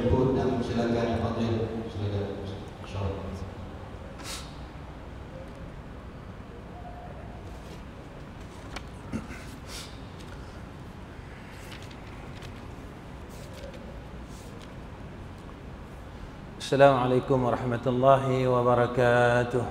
jemput dan silakan Fadil. Silakan. InsyaAllah. Assalamualaikum warahmatullahi wabarakatuh.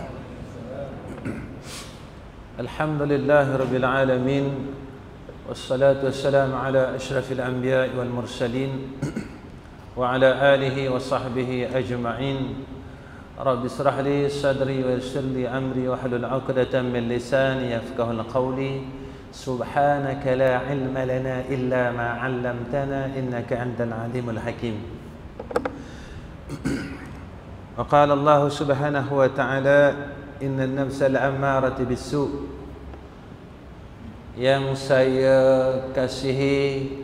Alhamdulillahi rabbil alamin. Wassalatu wassalamu ala asyrafil anbiya'i wal mursalin wa ala alihi wa sahbihi ajma'in. Rabbi israh li sadri wa yassir li amri wa hlul 'uqdatam min lisani yafqahul qawli. Subhanaka la ilma lana illa ma 'allamtana innaka antal alimul hakim. وقال الله سبحانه وتعالى إن النفس الأمارة بالسوء. Yang saya kasihi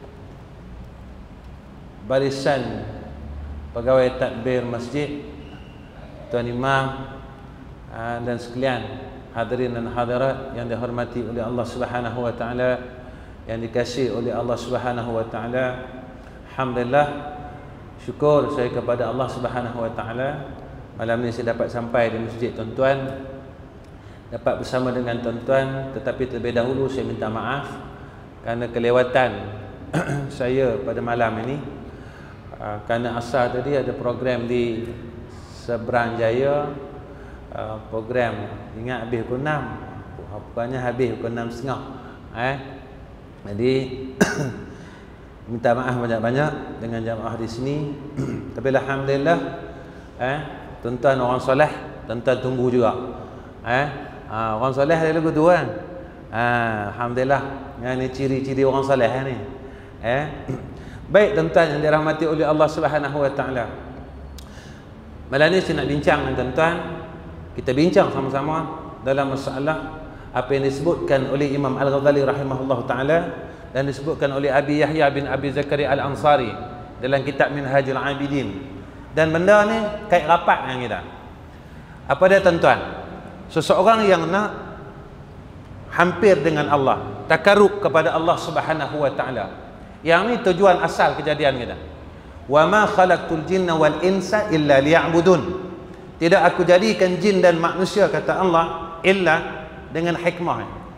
barisan pegawai tadbir masjid, tuan imam dan sekalian hadirin dan hadirat yang dihormati oleh Allah Subhanahu wa taala, yang dikasihi oleh Allah Subhanahu wa taala. Alhamdulillah, syukur saya kepada Allah Subhanahu wa taala, malam ni saya dapat sampai di masjid tuan-tuan, dapat bersama dengan tuan-tuan. Tetapi terlebih dahulu saya minta maaf kerana kelewatan saya pada malam ini, kerana asal tadi ada program di Seberang Jaya, program ingat habis pukul 6, bukannya habis pukul 6.30. Jadi minta maaf banyak-banyak dengan jamaah di sini. Tapi alhamdulillah, tuan-tuan orang soleh, tuan-tuan tunggu juga. Orang soleh ada lagu tu kan. Alhamdulillah, ini ciri-ciri orang soleh ni. Baik tuan-tuan yang dirahmati oleh Allah Subhanahu wa taala. Malam ni saya nak bincang dengan tuan-tuan. Kita bincang sama-sama dalam masalah apa yang disebutkan oleh Imam Al-Ghazali rahimahullah taala dan disebutkan oleh Abi Yahya bin Abi Zakaria Al-Ansari dalam kitab Minhajul Abidin. Dan benda ni kait rapat dengan kita. Apa dia tuan-tuan? Seseorang yang nak hampir dengan Allah, takarrub kepada Allah Subhanahu wa taala. Yang ni tujuan asal kejadian kita. Wa ma khalaqtul jinna wal insa illa liya'budun. Tidak aku jadikan jin dan manusia, kata Allah, illa dengan hikmah.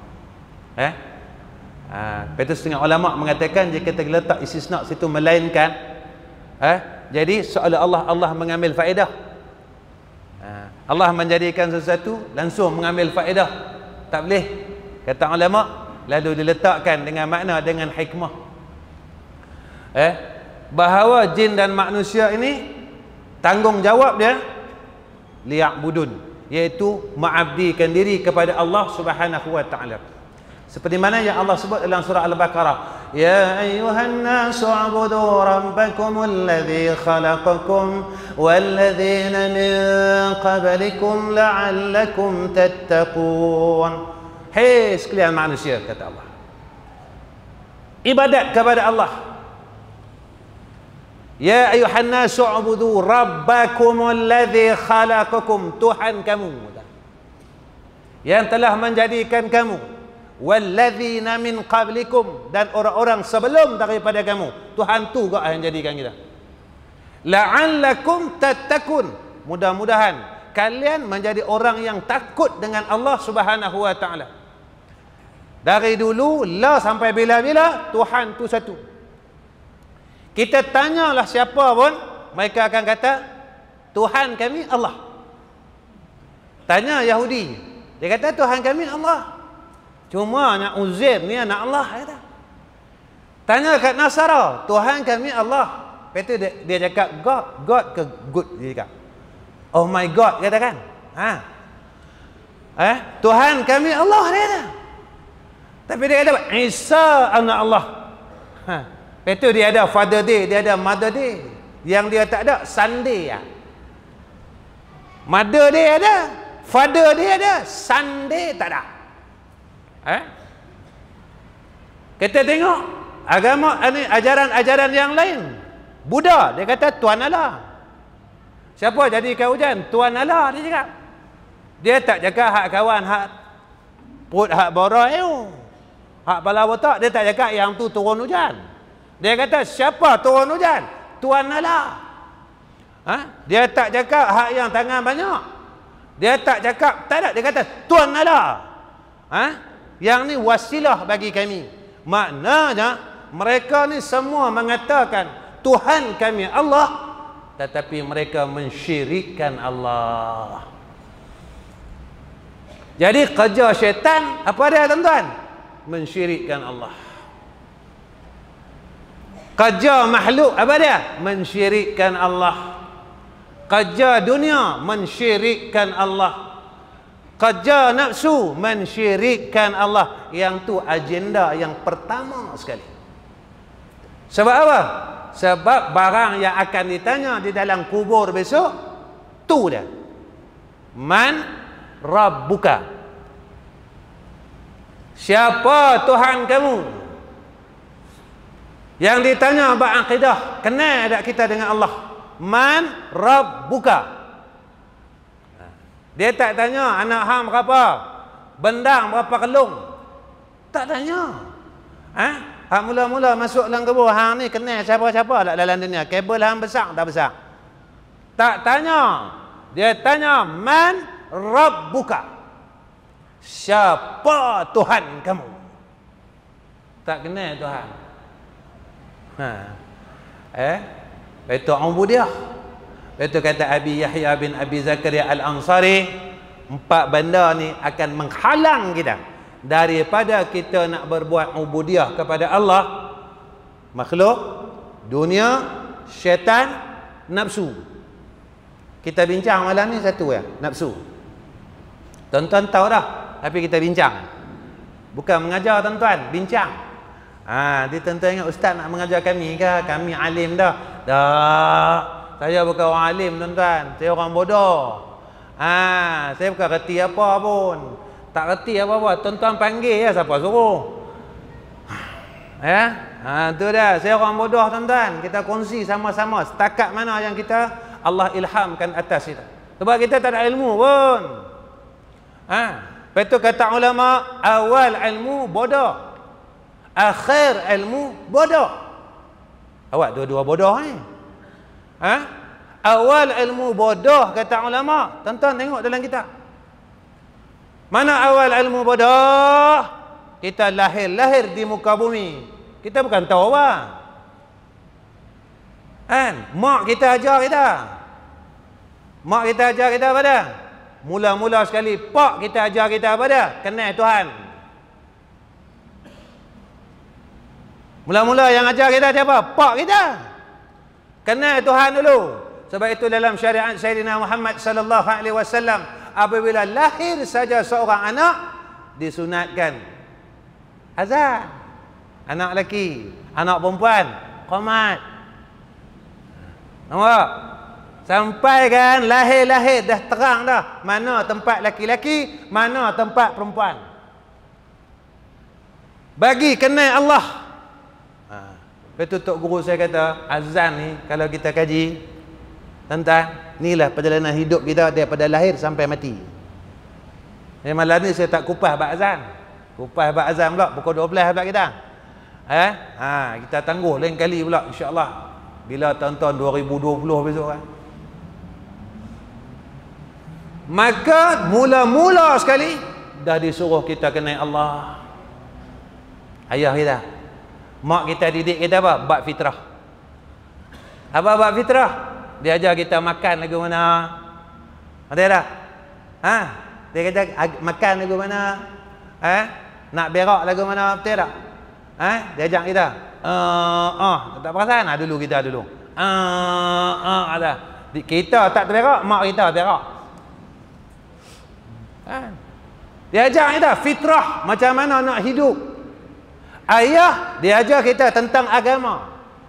Betul, setengah ulama mengatakan jika kita letak istisna situ melainkan, jadi seolah Allah mengambil faedah. Allah menjadikan sesuatu langsung mengambil faedah, tak boleh, kata ulama. Lalu diletakkan dengan makna dengan hikmah, bahawa jin dan manusia ini tanggungjawab dia liya'budun, iaitu mengabdikan diri kepada Allah Subhanahu wa taala. Seperti mana yang Allah sebut dalam surah Al-Baqarah, ya ayyuhan nasu ubudu rabbakumul ladzi khalaqakum walladzina min qablikum la'allakum tattaqun. Hei sekalian manusia, kata Allah, ibadat kepada Allah. Ya ayyuhan nasu ubudu rabbakumul ladzi khalaqakum, Tuhan kamu yang telah menjadikan kamu, walladzina min qablikum, dan orang-orang sebelum daripada kamu. Tuhan tu juga yang jadikan kita. La'allakum tattaqun, mudah-mudahan kalian menjadi orang yang takut dengan Allah Subhanahu wa taala. Dari dulu la sampai bila-bila Tuhan tu satu. Kita tanyalah siapa pun, mereka akan kata Tuhan kami Allah. Tanya Yahudi, dia kata Tuhan kami Allah. Cuma anak Uzair ni anak Allah, kata. Tanya kat Nasara, Tuhan kami Allah. Lepas tu dia cakap God ke good, dia cakap oh my God, katakan. Tuhan kami Allah, dia kata. Tapi dia kata Isa anak Allah. Lepas tu dia ada Father Day, dia ada Mother Day. Yang dia tak ada Sunday ya. Mother Day ada, Father Day ada, Sunday tak ada. Kita tengok agama ini, ajaran-ajaran yang lain. Buddha dia kata Tuan Allah. Siapa jadikan hujan? Tuan Allah, dia cakap. Dia tak cakap hak kawan, hak perut, hak borah hak kepala botak. Dia tak cakap yang tu turun hujan. Dia kata siapa turun hujan? Tuan Allah. Dia tak cakap hak yang tangan banyak. Dia tak cakap, tak ada, dia kata Tuan Allah. Yang ni wasilah bagi kami. Maknanya mereka ni semua mengatakan Tuhan kami Allah, tetapi mereka mensyirikkan Allah. Jadi kerja syaitan apa dia tuan-tuan? Mensyirikkan Allah. Kerja makhluk apa dia? Mensyirikkan Allah. Kerja dunia mensyirikkan Allah. Kerja nafsu mensyirikkan Allah. Yang tu agenda yang pertama sekali. Sebab apa? Sebab barang yang akan ditanya di dalam kubur besok tu dia. Man Rabbuka? Siapa Tuhan kamu? Yang ditanya bab akidah, kenal tak kita dengan Allah? Man Rabbuka? Dia tak tanya anak hang berapa, bendang berapa kelung. Tak tanya. Hang mula-mula masuk dalam kubur, hang ni kenal siapa-siapa tak dalam dunia? Kabel hang besar tak besar? Tak tanya. Dia tanya man Rabbuka? Siapa Tuhan kamu? Tak kenal Tuhan. Itu ubudiyah. Itu kata Abi Yahya bin Abi Zakaria Al-Ansari, 4 benda ni akan menghalang kita daripada kita nak berbuat ubudiyah kepada Allah, makhluk, dunia, syaitan, nafsu. Kita bincang malam ni satu ya, nafsu. Tuan-tuan tahu dah, tapi kita bincang. Bukan mengajar tuan-tuan, bincang. Dia tuan-tuan ingat ustaz nak mengajar kami ke? Kami alim dah. Dah. Saya bukan orang alim tuan-tuan. Saya orang bodoh. Saya bukan reti apa pun. Tak reti apa-apa. Tuan-tuan panggil ya, siapa suruh. Tu dah. Saya orang bodoh tuan-tuan. Kita kongsi sama-sama. Setakat mana yang kita Allah ilhamkan atas kita. Sebab kita tak ada ilmu pun. Lepas tu kata ulama, awal ilmu bodoh, akhir ilmu bodoh. Awak dua-dua bodoh ni. Awal ilmu bodoh kata ulama. Tuan-tuan tengok dalam kitab. Mana awal ilmu bodoh? Kita lahir di muka bumi. Kita bukan tahu apa. Mak kita ajar kita. Mak kita ajar kita apa dah? Mula-mula sekali pak kita ajar kita apa dah? Kenal Tuhan. Mula-mula yang ajar kita siapa? Pak kita. Kenal Tuhan dulu. Sebab itu dalam syariat Sayyidina Muhammad sallallahu alaihi wasallam, apabila lahir saja seorang anak disunatkan azan. Anak lelaki, anak perempuan, qomat. Nampak? Sampai kan lahir-lahir dah terang dah mana tempat laki-laki, mana tempat perempuan. Bagi kenal Allah. Betul Tok Guru saya kata, azan ni kalau kita kaji, tuan-tuan, inilah perjalanan hidup kita daripada lahir sampai mati. Malam ni saya tak kupas bab azan. Kupas bab azan pula pukul 12 pula kita. Kita tangguh lain kali pula insya-Allah. Bila tahun-tahun 2020 besok kan. Maka mula-mula sekali dah disuruh kita kenal Allah. Ayah kita, mak kita didik kita apa? Bab fitrah. Apa bab fitrah? Dia ajar kita makan lagu mana? Ada tak? Dia kata makan lagu mana? Nak berak lagu mana? Betul tak? Dia ajak kita. Tak perasan? Dulu kita dulu. Ada. Kita tak terberak, mak kita berak. Dia ajar kita fitrah, macam mana nak hidup. Ayah dia ajar kita tentang agama.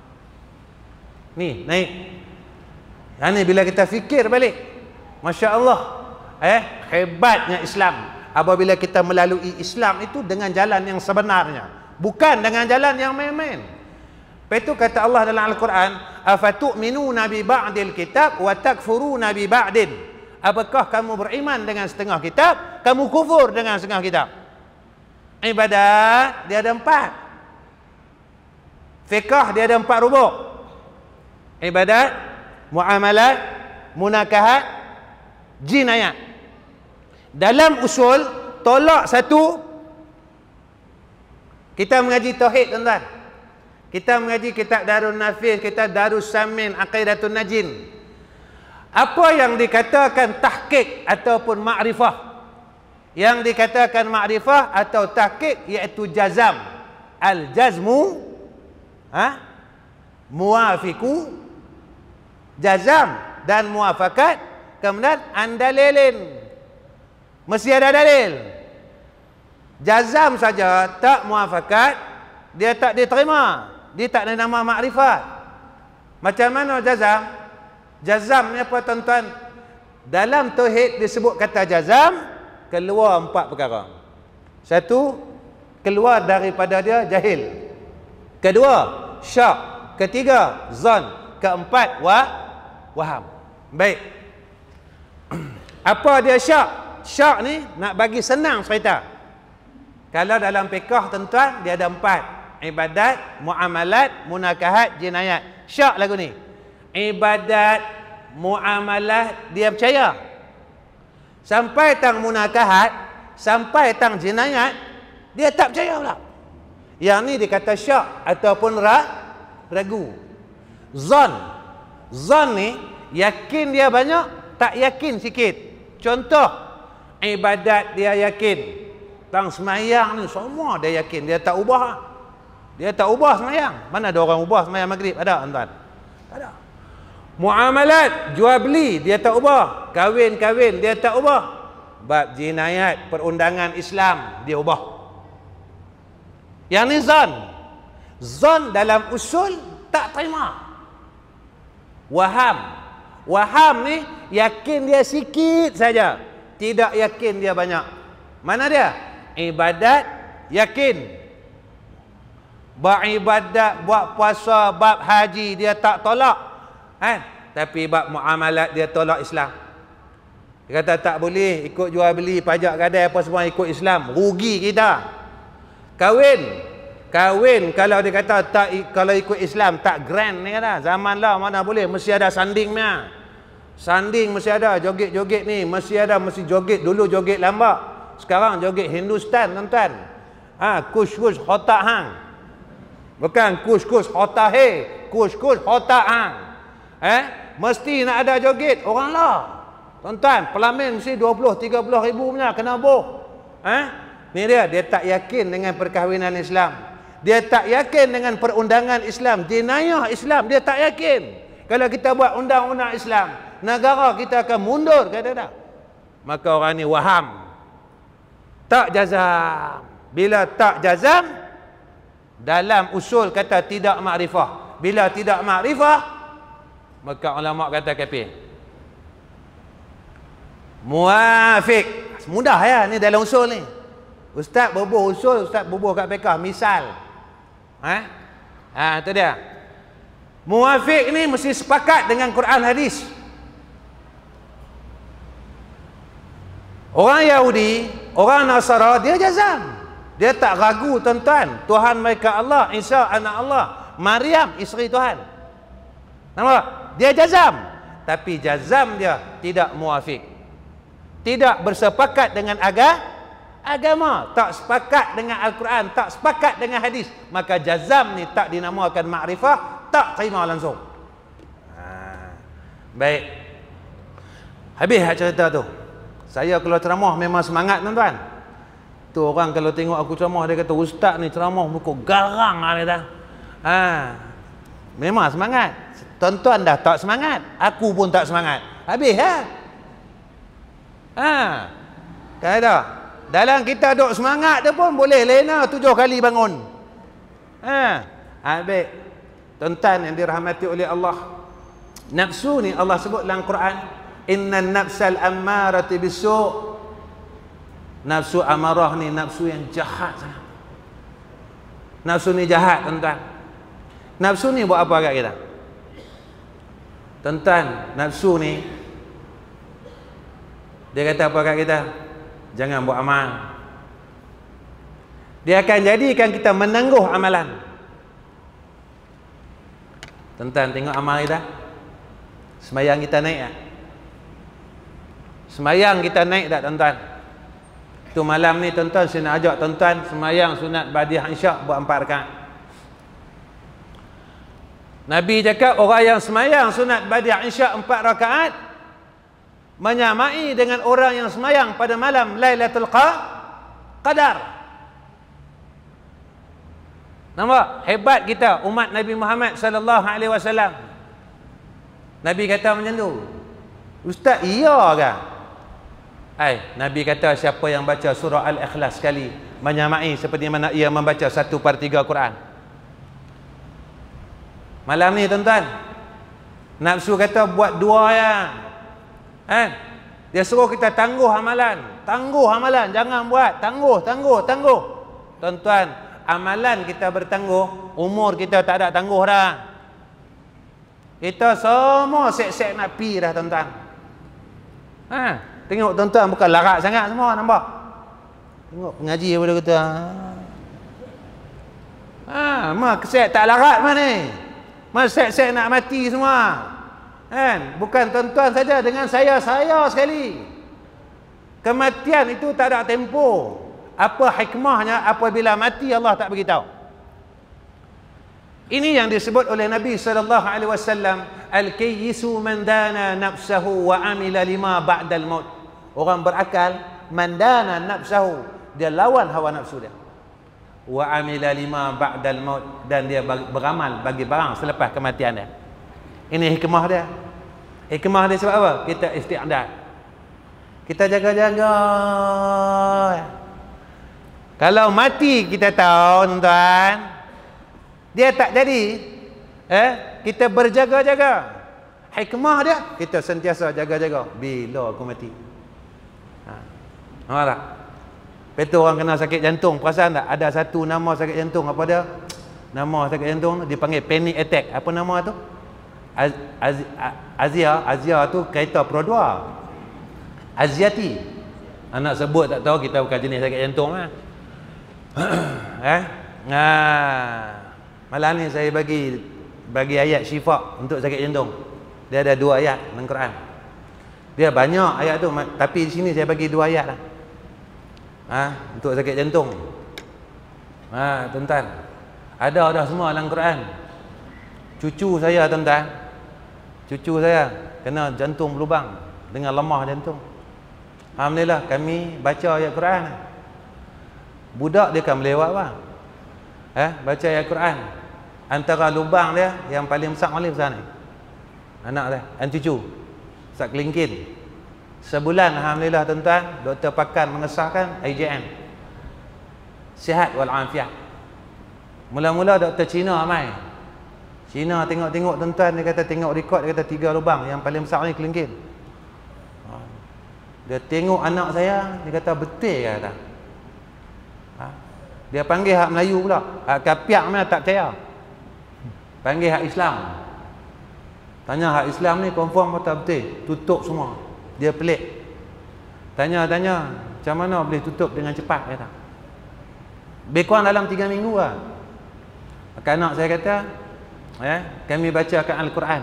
Ni naik. Yang ni bila kita fikir balik, Masya Allah, hebatnya Islam. Apabila kita melalui Islam itu dengan jalan yang sebenarnya, bukan dengan jalan yang main-main. Lepas itu kata Allah dalam Al-Quran, afatu'minuna bi ba'dil kitab wa takfuruna bi ba'din. Apakah kamu beriman dengan setengah kitab, kamu kufur dengan setengah kitab? Ibadah dia ada 4. Fiqh dia ada 4 rubuk. ibadat, muamalat, munakahat, jinayat. Dalam usul tolak satu. Kita mengaji tauhid, tuan-tuan. Kita mengaji kitab Darul Nafis, kitab Darus Samin, Aqidatun Najin. Apa yang dikatakan tahqiq ataupun ma'rifah? Yang dikatakan ma'rifah atau tahqiq iaitu jazam. Al-jazmu muafiku, jazam dan muafakat, kemudian andalilin, mesti ada dalil. Jazam saja tak muafakat, dia tak diterima, dia tak ada nama makrifat. Macam mana jazam? Jazam ni apa, tuan-tuan? Dalam tauhid disebut kata jazam, keluar 4 perkara. Satu, keluar daripada dia jahil. Kedua, syak. Ketiga, zon. Keempat, waham. Baik. Apa dia syak? Syak ni nak bagi senang cerita. Kalau dalam fiqh, tuan-tuan, dia ada 4. Ibadat, muamalat, munakahat, jinayat. Syak lagu ni. Ibadat, muamalat, dia percaya. Sampai tang munakahat, sampai tang jinayat, dia tak percaya pula. Yang ni dikata syak ataupun ragu. Zon. Zon ni yakin dia banyak, tak yakin sikit. Contoh, ibadat dia yakin. Tang semayang ni semua dia yakin, dia tak ubah. Dia tak ubah semayang. Mana ada orang ubah semayang maghrib? Ada, tuan-tuan? Tak ada. Muamalat, jual beli, dia tak ubah. Kahwin-kahwin, dia tak ubah. Bab jinayat, perundangan Islam, dia ubah. Yang ni zon. Zon dalam usul tak terima. Waham. Waham ni yakin dia sikit saja, tidak yakin dia banyak. Mana dia? Ibadat yakin. Bab ibadat, buat puasa, bab haji dia tak tolak. Tapi bab muamalat dia tolak Islam. Dia kata tak boleh ikut jual beli, pajak gadai apa semua ikut Islam, rugi kita. Kahwin kalau dia kata tak, kalau ikut Islam tak grand ni kata. Zaman lah mana boleh, mesti ada sandingnya. Sanding mesti ada, joget-joget ni mesti ada, mesti joget. Dulu joget lambat, sekarang joget Hindustan, tuan-tuan. Kush-kush khotak hang. Bukan kush-kush khotak he, kush-kush khotak hang. Mesti nak ada joget orang lah, tuan-tuan. Pelamin mesti 20-30 ribu punya kena boh. Ni dia tak yakin dengan perkahwinan Islam, dia tak yakin dengan perundangan Islam, jenayah Islam, dia tak yakin. Kalau kita buat undang-undang Islam, negara kita akan mundur, kata tak. Maka orang ni waham, tak jazam. Bila tak jazam, dalam usul kata tidak makrifah. Bila tidak makrifah, maka ulama kata kafir. Muafiq. Mudah ya ni dalam usul ni. Ustaz berbual usul, ustaz berbual kat fiqh. Misal. Itu dia. Muafiq ni mesti sepakat dengan Quran hadis. Orang Yahudi, orang Nasara, dia jazam. Dia tak ragu, tuan-tuan. Tuhan mereka Allah, Isa anak Allah, Maryam isteri Tuhan. Nampak? Dia jazam. Tapi jazam dia tidak muafiq. Tidak bersepakat dengan agama. Tak sepakat dengan Al-Quran. Tak sepakat dengan hadis. Maka jazam ni tak dinamakan makrifah. Tak terima langsung. Baik. Habis cerita tu. Saya kalau ceramah memang semangat, tuan-tuan. Tu orang kalau tengok aku ceramah, dia kata, ustaz ni ceramah muka garang lah, dia kata. Memang semangat. Tuan-tuan dah tak semangat, aku pun tak semangat. Habis kata dalam kita duk semangat dia pun boleh lena 7 kali bangun. Habis. Tuan-tuan yang dirahmati oleh Allah, nafsu ni Allah sebut dalam Quran, innan nafsal ammarati bisu'. Nafsu amarah ni nafsu yang jahat sangat. Nafsu ni jahat, tuan-tuan. Nafsu ni buat apa kat kita? Tuan-tuan, nafsu ni dia kata apa kat kita? Jangan buat amal. Dia akan jadikan kita menangguh amalan. Tuan-tuan tengok amal kita. Semayang kita naik tak? Semayang kita naik tak tuan-tuan? Tu malam ni tuan-tuan saya nak ajak tuan-tuan semayang sunat ba'diyah isyak buat 4 rakaat. Nabi cakap orang yang semayang sunat ba'diyah isyak 4 rakaat menyamai dengan orang yang semayang pada malam Lailatul Qadar. Nampak hebat kita umat Nabi Muhammad sallallahu alaihi wasallam. Nabi kata macam tu. Ustaz, iya ke? Nabi kata siapa yang baca surah Al-Ikhlas sekali menyamai seperti mana ia membaca 1/3 Quran. Malam ni tuan-tuan, nafsu kata buat 2 ya. Dia suruh kita tangguh amalan, jangan buat, tangguh. Tuan-tuan, amalan kita bertangguh, umur kita tak ada tangguh dah. Kita semua sek-sek nak pi dah tuan-tuan. Tengok tuan-tuan bukan larat sangat semua, nampak? Tengok pengaji daripada kata mak kesek tak larat mana ni? Mak sek-sek nak mati semua. Bukan tuan-tuan saja, dengan saya sekali. Kematian itu tak ada tempoh. Apa hikmahnya apabila mati Allah tak beritahu. Ini yang disebut oleh Nabi sallallahu alaihi wasallam, al-kayyisu man dana nafsahu wa amila lima ba'dal maut. Orang berakal man dana nafsahu, dia lawan hawa nafsu dia. Wa amila lima ba'dal maut, dan dia beramal bagi barang selepas kematian dia. Ini hikmah dia. Hikmah dia sebab apa? Kita isti'dad. Kita jaga-jaga. Kalau mati kita tahu tuan-tuan, dia tak jadi. Kita berjaga-jaga. Hikmah dia, kita sentiasa jaga-jaga. Bila aku mati? Nampak tak? Betul orang kena sakit jantung, perasan tak? Ada satu nama sakit jantung, apa dia? Nama sakit jantung dipanggil panic attack. Apa nama tu? Azia tu kereta Pro 2. Aziati. Anak sebut tak tahu, kita bukan jenis sakit jantung lah. Malam ni saya bagi ayat syifa untuk sakit jantung. Dia ada 2 ayat dalam Quran. Dia banyak ayat tu, tapi di sini saya bagi 2 ayat lah. Untuk sakit jantung. Tuan-tuan, ada dah semua dalam Quran. Cucu saya tuan-tuan, cucu saya kena jantung berlubang dengan lemah jantung. Alhamdulillah kami baca ayat Quran. Budak dia kan melewat apa? Baca ayat Quran. Antara lubang dia yang paling besar ni. Anak dia, cucu. Sak kelingkin. Sebulan alhamdulillah tuan-tuan, doktor pakan mengesahkan IJN. Sihat wal afiat. Mula-mula doktor Cina mai. Cina tengok-tengok tuan-tuan, dia kata tengok rekod, dia kata 3 lubang, yang paling besar ni kelingkin. Dia tengok anak saya, dia kata betul ke kata. Dia panggil hak Melayu pula. Hak kapiak mana tak percaya. Panggil hak Islam. Tanya hak Islam ni confirm atau betul? Tutup semua. Dia pelik. Tanya, macam mana boleh tutup dengan cepat kata. Lebih kurang dalam 3 minggu lah. Maka anak saya kata, kami bacakan Al-Quran.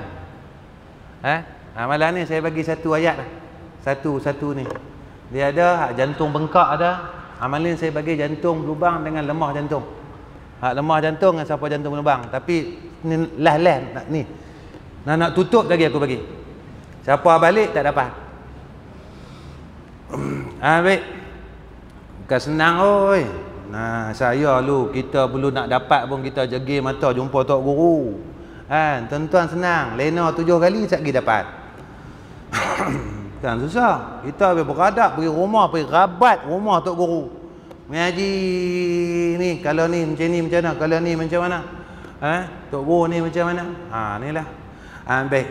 Malam ni saya bagi 1 ayat lah. Satu ni. Dia ada hak jantung bengkak ada. Amalin saya bagi jantung berlubang dengan lemah jantung. Hak lemah jantung dengan siapa jantung berlubang. Tapi ni lah ni. Nak tutup lagi aku bagi. Siapa balik tak dapat. Baik. Bukan senang oi. Saya lu kita belum nak dapat pun kita jegi mata jumpa tok guru. Tuan-tuan senang. Lena 7 kali tak pergi dapat. Kan susah. Kita pergi beradab, pergi rumah, pergi rabat rumah tok guru. Mengaji ni, kalau ni macam ni macam mana? Kalau ni macam mana? Tok guru ni macam mana? Inilah. Baik.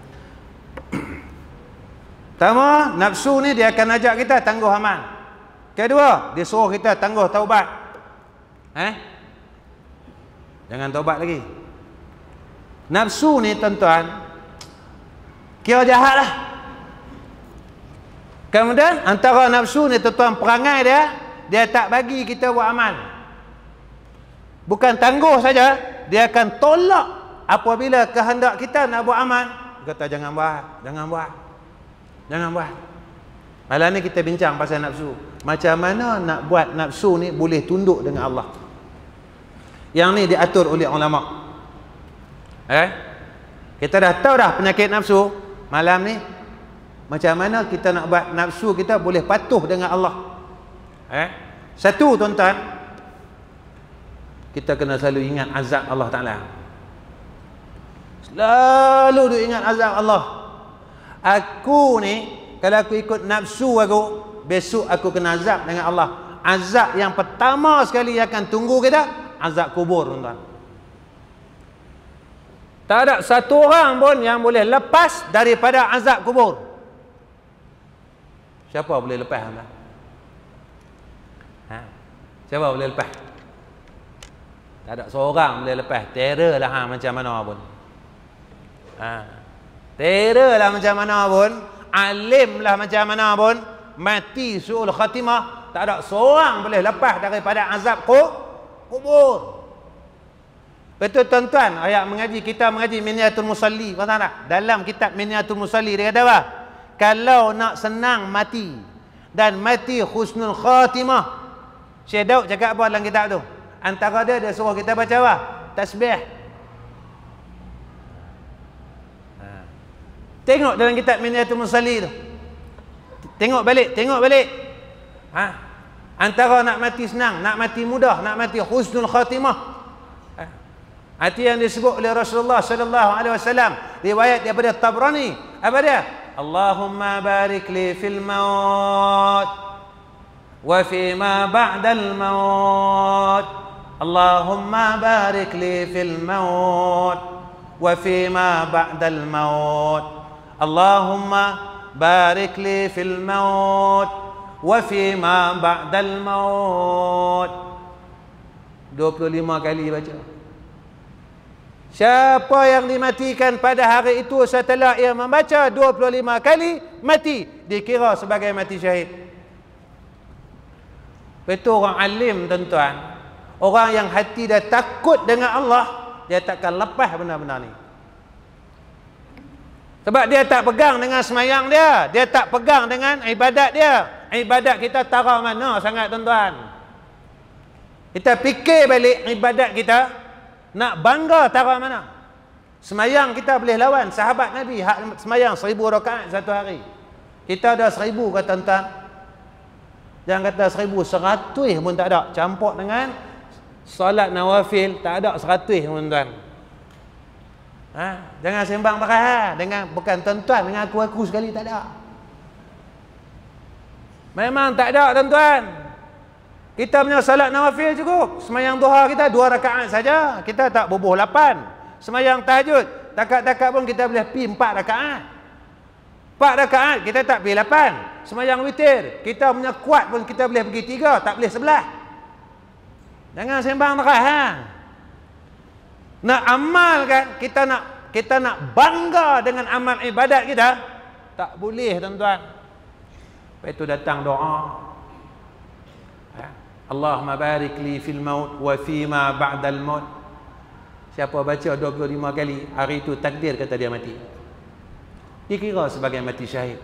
Pertama, nafsu ni dia akan ajak kita tangguh amal. Kedua, dia suruh kita tangguh taubat. Jangan taubat lagi. Nafsu ni tuan-tuan, kira jahat lah. Kemudian antara nafsu ni tuan-tuan, perangai dia tak bagi kita buat amal. Bukan tangguh saja, dia akan tolak apabila kehendak kita nak buat amal, kata jangan buat, jangan buat, jangan buat. Malam ni kita bincang pasal nafsu. Macam mana nak buat nafsu ni boleh tunduk dengan Allah. Yang ni diatur oleh ulama. Kita dah tahu dah penyakit nafsu. Malam ni macam mana kita nak buat nafsu kita boleh patuh dengan Allah. Satu tuan-tuan, kita kena selalu ingat azab Allah Ta'ala. Selalu duk ingat azab Allah. Aku ni kalau aku ikut nafsu aku, besok aku kena azab dengan Allah. Azab yang pertama sekali akan tunggu kita, azab kubur, tuan-tuan. Tak ada satu orang pun yang boleh lepas daripada azab kubur. Siapa boleh lepas, tuan-tuan? Siapa boleh lepas? Tak ada seorang boleh lepas. Terror lah macam mana pun. Terror lah macam mana pun. Alim lah macam mana pun. Mati su'ul khatimah. Tak ada seorang boleh lepas daripada azab kubur. Betul tuan-tuan, ayat mengaji, kita mengaji Minyatul Musalli. Kau tahu tak? Dalam kitab Minyatul Musalli dia kata apa? Kalau nak senang mati dan mati husnul khatimah, Syekh Daud cakap apa dalam kitab tu? Antara dia suruh kita baca apa? Tasbih. Tengok dalam kitab Minyatul Musalli tu. Tengok balik. Antara nak mati senang, nak mati mudah, nak mati husnul khatimah. Hati yang disebut oleh Rasulullah sallallahu alaihi wasallam, riwayat daripada Tabrani. Apa dia? Allahumma barik li fil maut wa fi ma ba'dal maut. Allahumma barik li fil maut wa fi ma ba'dal maut. Allahumma barik li fil maut wa fi ma ba'dal maut. 25 kali baca. Siapa yang dimatikan pada hari itu setelah ia membaca 25 kali, mati, dikira sebagai mati syahid. Betul orang alim tuan-tuan. Orang yang hati dia takut dengan Allah, dia takkan lepas benda-benda ni. Sebab dia tak pegang dengan semayang dia, dia tak pegang dengan ibadat dia. Ibadat kita tara mana sangat tuan-tuan. Kita fikir balik ibadat kita, nak bangga tara mana. Semayang kita boleh lawan sahabat Nabi, semayang 1000 rakaat satu hari. Kita ada 1000 kata tuan. Jangan kata 1100 pun tak ada. Campur dengan solat nawafil, tak ada 100 pun tuan. Jangan sembang pakai dengan bukan tuan-tuan, dengan aku sekali tak ada. Memang tak ada tuan-tuan. Kita punya salat nawafil cukup. Semayang duha kita 2 rakaat saja. Kita tak bubuh 8. Semayang tahajud, takat-takat pun kita boleh pi 4 rakaat. 4 rakaat kita tak pi 8. Semayang witir, kita punya kuat pun kita boleh pergi 3, tak boleh 11. Jangan sembang marah. Nak amal kan, kita nak bangga dengan amal ibadat kita, tak boleh tuan-tuan. Lepas itu datang doa. Allahumma barik li fil maut wa fi ma ba'dal maut. Siapa baca 25 kali, hari itu takdir kata dia mati, dikira sebagai mati syahid.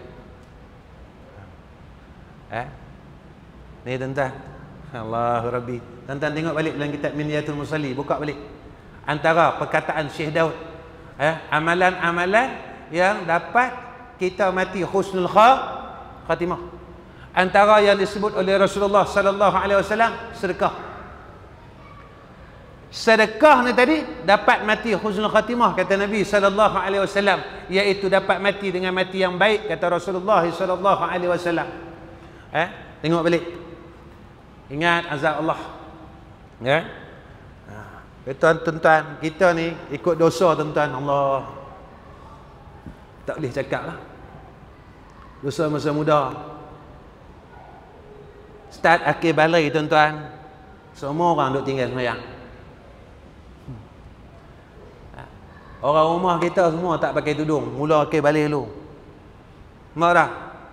Ni tuan-tuan, Allahu Rabbi. Tuan-tuan tengok balik dalam kitab Minyatul Musalli, buka balik. Antara perkataan Syekh Daud, amalan-amalan yang dapat kita mati husnul khatimah. Antara yang disebut oleh Rasulullah sallallahu alaihi wasallam, sedekah. Sedekah ni tadi dapat mati husnul khatimah kata Nabi sallallahu alaihi wasallam, iaitu dapat mati dengan mati yang baik kata Rasulullah sallallahu alaihi wasallam. Tengok balik. Ingat azab Allah. Ya. Tuan-tuan, kita ni ikut dosa tuan-tuan, Allah tak boleh cakap lah. Dosa masa muda, start akhir balai tuan-tuan, semua orang duk tinggal semayang. Orang rumah kita semua tak pakai tudung, mula akhir balai dulu. Mak dah.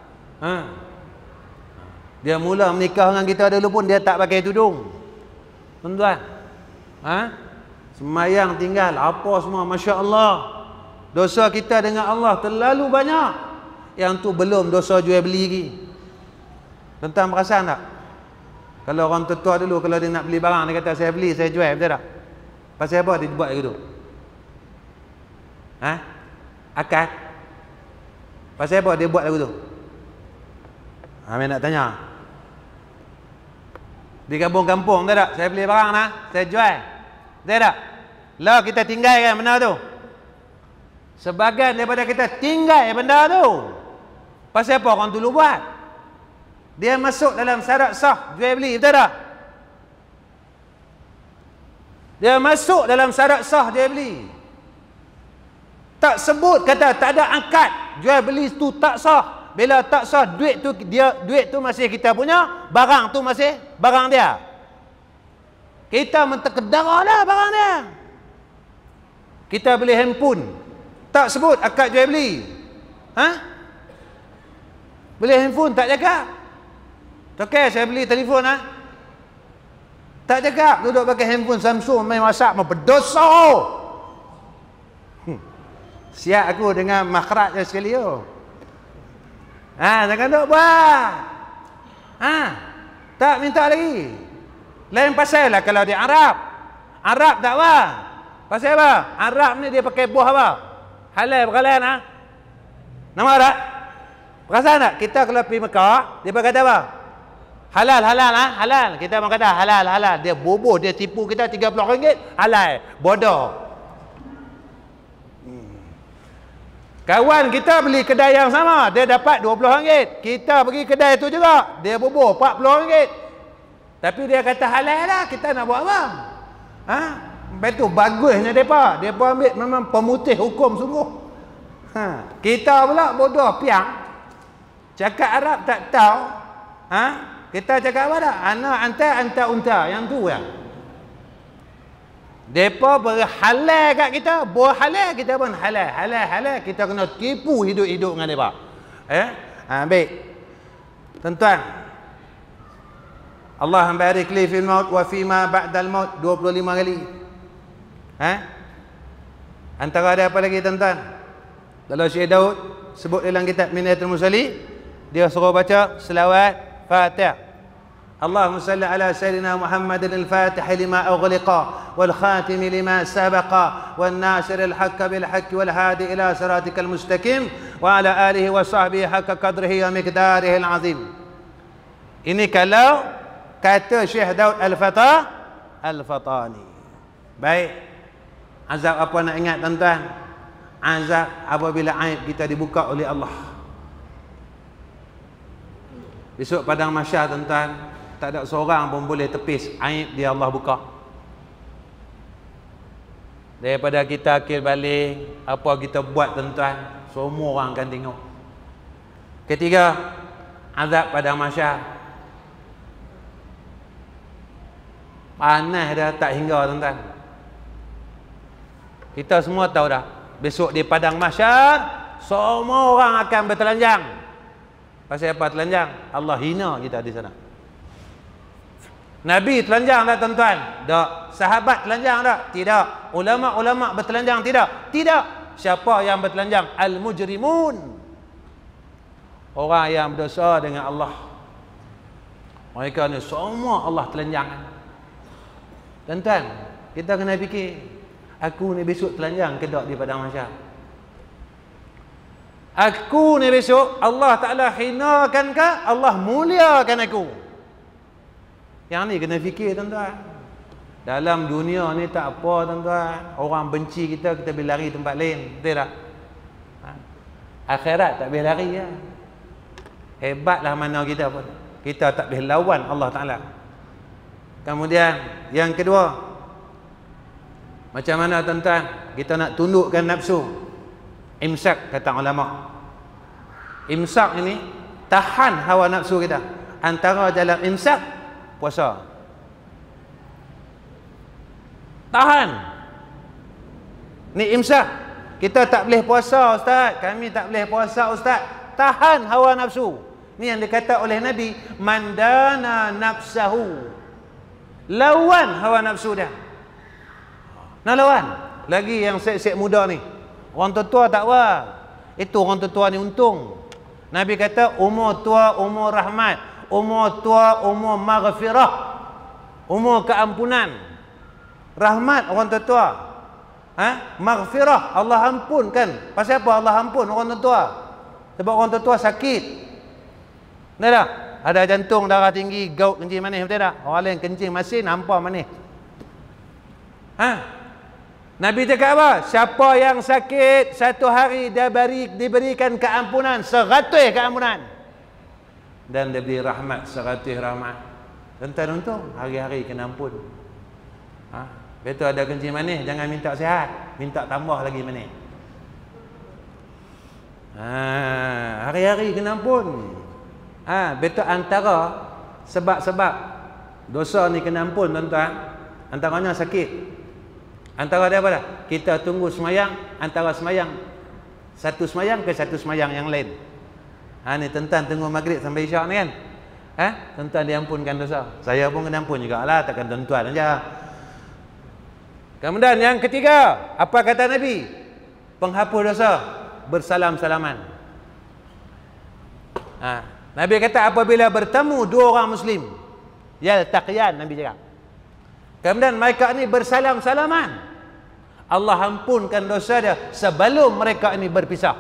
Dia mula menikah dengan kita dulu pun dia tak pakai tudung. Tuan-tuan. Semayang tinggal, apa semua, Masya Allah. Dosa kita dengan Allah terlalu banyak. Yang tu belum dosa jual beli lagi. Tuan-tuan perasan tak? Kalau orang tua dulu, kalau dia nak beli barang, dia kata saya beli, saya jual, betul tak? Pasal apa dia buat gitu? Ha? Akad? Pasal apa dia buat lagu tu? Amin nak tanya. Di kampung-kampung, betul tak? Saya beli barang lah, saya jual. Betul tak? Lah kita tinggalkan benda tu. Sebagian daripada kita tinggal benda tu. Pasal apa orang dulu buat? Dia masuk dalam syarat sah jual beli, betul tak? Dia masuk dalam syarat sah jual beli. Tak sebut kata tak ada akad jual beli tu tak sah. Bila tak sah, duit tu masih kita punya, barang tu masih barang dia. Kita menterkedara lah barang dia. Kita beli handphone, tak sebut akad jual beli. Ha? Beli handphone tak cakap. Okey, saya beli telefon ah. Tak cakap, duduk pakai handphone Samsung main WhatsApp, berdosa. Siap aku dengan makhraj sekali tu. Ha, jangan duk buat. Ha, tak minta lagi. Lain pasal lah kalau dia Arab. Arab tak apa. Pasal apa? Arab ni dia pakai buah apa? Halal berhalal ah. Nama tak? Perasan tak? Kita kalau pergi Mekah, dia kata apa? Halal, halal ah, halal. Kita orang kata halal, halal. Dia boboh, dia tipu kita RM30, halal. Bodoh. Kawan kita beli kedai yang sama, dia dapat RM20. Kita pergi kedai tu juga, dia boboh RM40. Tapi dia kata halal lah, kita nak buat apa? Ha? Betul bagusnya depa. Depa ambil memang pemutih hukum sungguh. Ha, kita pula bodoh piang. Cakap Arab tak tahu. Ha? Kita cakap apa dah? Ana anta unta, yang tu ya. Depa berhalal kat kita, buah halal kita pun halal. Halal kita kena tipu hidup-hidup dengan depa. Ha, baik. Tuan-tuan, Allah barik li fil maut wa fi ma ba'dal maut 25 kali. Antara ada apa lagi tuan-tuan? Kalau Syekh Daud sebut dalam kitab Minatul Musalli, dia suruh baca selawat Fatihah. Allahumma salli ala sayyidina Muhammadin al-Fatih lima ughliqa wal khatim lima sabaqa wan nasir al-haqq bil haqq wal hadi ila siratikal mustaqim wa ala alihi wa sahbihi haqqa qadrihi wa miqdarihi al-azim. Ini kalau kata Syekh Daud Al-Fatani. Baik. Azab apa nak ingat tuan-tuan? Azab apabila aib kita dibuka oleh Allah. Besok padang mahsyar tuan-tuan, tak ada seorang pun boleh tepis aib dia Allah buka. Daripada kita akil balik apa kita buat tuan-tuan, semua orang akan tengok. Ketiga, azab padang mahsyar. Panas dah tak hingga tuan-tuan. Kita semua tahu dah, besok di padang mahsyar semua orang akan bertelanjang. Pasal apa telanjang? Allah hina kita di sana. Nabi telanjang tak tuan-tuan? Tak. Sahabat telanjang tak? Tidak. Ulama-ulama bertelanjang tidak? Tidak. Siapa yang bertelanjang? Al-mujrimun. Orang yang berdosa dengan Allah. Mereka ni semua Allah telanjang. Tuan-tuan, kita kena fikir, aku ni besok telanjang ke tak di padang mahsyar? Aku ni besok Allah Ta'ala hinakan ke Allah muliakan aku? Yang ni kena fikir tuan-tuan. Dalam dunia ni tak apa tuan-tuan. Orang benci kita, kita boleh lari tempat lain. Betul tak? Akhirat tak boleh lari ya. Hebatlah mana kita pun. Kita tak boleh lawan Allah Ta'ala. Kemudian yang kedua, macam mana tuan-tuan kita nak tundukkan nafsu? Imsak kata ulama. Imsak ini tahan hawa nafsu kita. Antara jalan imsak puasa. Tahan. Ni imsak. Kita tak boleh puasa ustaz. Kami tak boleh puasa ustaz. Tahan hawa nafsu. Ni yang dikata oleh Nabi, mandana nafsahu. Lawan hawa nafsu dia. Nak lawan? Lagi yang sek-sek muda ni. Orang tua tak apa. Itu orang tua ni untung. Nabi kata umur tua umur rahmat, umur tua umur maghfirah, umur keampunan. Rahmat orang tua. Maghfirah, Allah ampunkan. Pasal apa Allah ampun orang tua? Sebab orang tua sakit. Betul tak? Ada jantung, darah tinggi, gout, kencing manis, betul tak? Orang lain kencing masin, hampa manis. Nabi cakap apa? Siapa yang sakit satu hari dia diberikan keampunan 100 keampunan. Dan diberi rahmat 100 rahmat. Tuan-tuan untung hari-hari kena ampun. Betul ada kencing manis, jangan minta sihat, minta tambah lagi manis. Hari-hari kena ampun. Betul antara sebab-sebab dosa ni kena ampun tuan-tuan, antaranya sakit. Antara dia apa dah? Kita tunggu semayang, antara semayang satu semayang ke satu semayang yang lain. Ni tuan-tuan tunggu maghrib sampai isyak ni kan. Tuan-tuan diampunkan dosa. Saya pun kena ampun jugalah, takkan tuan-tuan aja. Kemudian yang ketiga, apa kata Nabi? Penghapus dosa, bersalam-salaman. Nabi kata apabila bertemu dua orang Muslim, yaltaqiyan, Nabi cakap. Kemudian mereka ini bersalam-salaman, Allah ampunkan dosa dia sebelum mereka ini berpisah.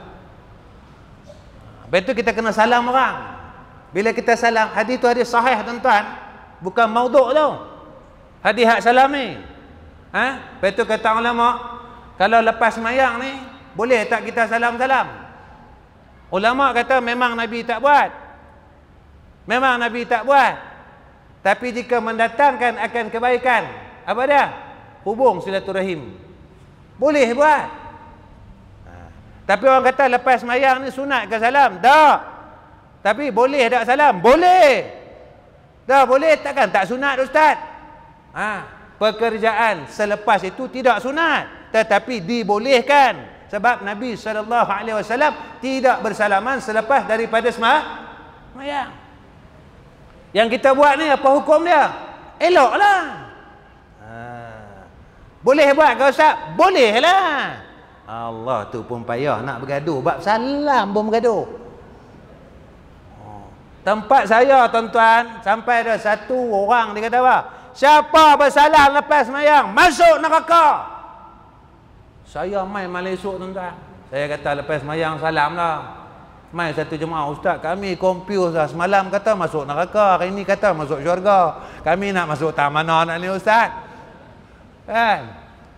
Betul kita kena salam orang. Bila kita salam, hadis tu hadis sahih tuan-tuan, bukan maudhu' tu. Hadis hak salam ni. Betul kata ulama, kalau lepas sembahyang ni boleh tak kita salam-salam? Ulama kata memang Nabi tak buat. Memang Nabi tak buat. Tapi jika mendatangkan akan kebaikan, apa dia? Hubung silaturahim. Boleh buat. Tapi orang kata lepas sembahyang ni sunat ke salam? Tak. Tapi boleh tak salam? Boleh. Dah boleh takkan tak sunat ustaz? Pekerjaan selepas itu tidak sunat, tetapi dibolehkan. Sebab Nabi SAW tidak bersalaman selepas daripada sembahyang. Yang kita buat ni apa hukum dia? Eloklah. Boleh buat ke ustaz? Bolehlah. Allah tu pun payah nak bergaduh bab salam pun bergaduh. Tempat saya tuan-tuan, sampai ada satu orang dia kata apa? Siapa bersalam lepas sembahyang masuk neraka. Saya main malam esok tuan-tuan. Saya kata lepas sembahyang salam lah. Mai satu jemaah, ustaz kami confuse lah. Semalam kata masuk neraka, hari ni kata masuk syurga. Kami nak masuk tak mana nak ni ustaz? Kan?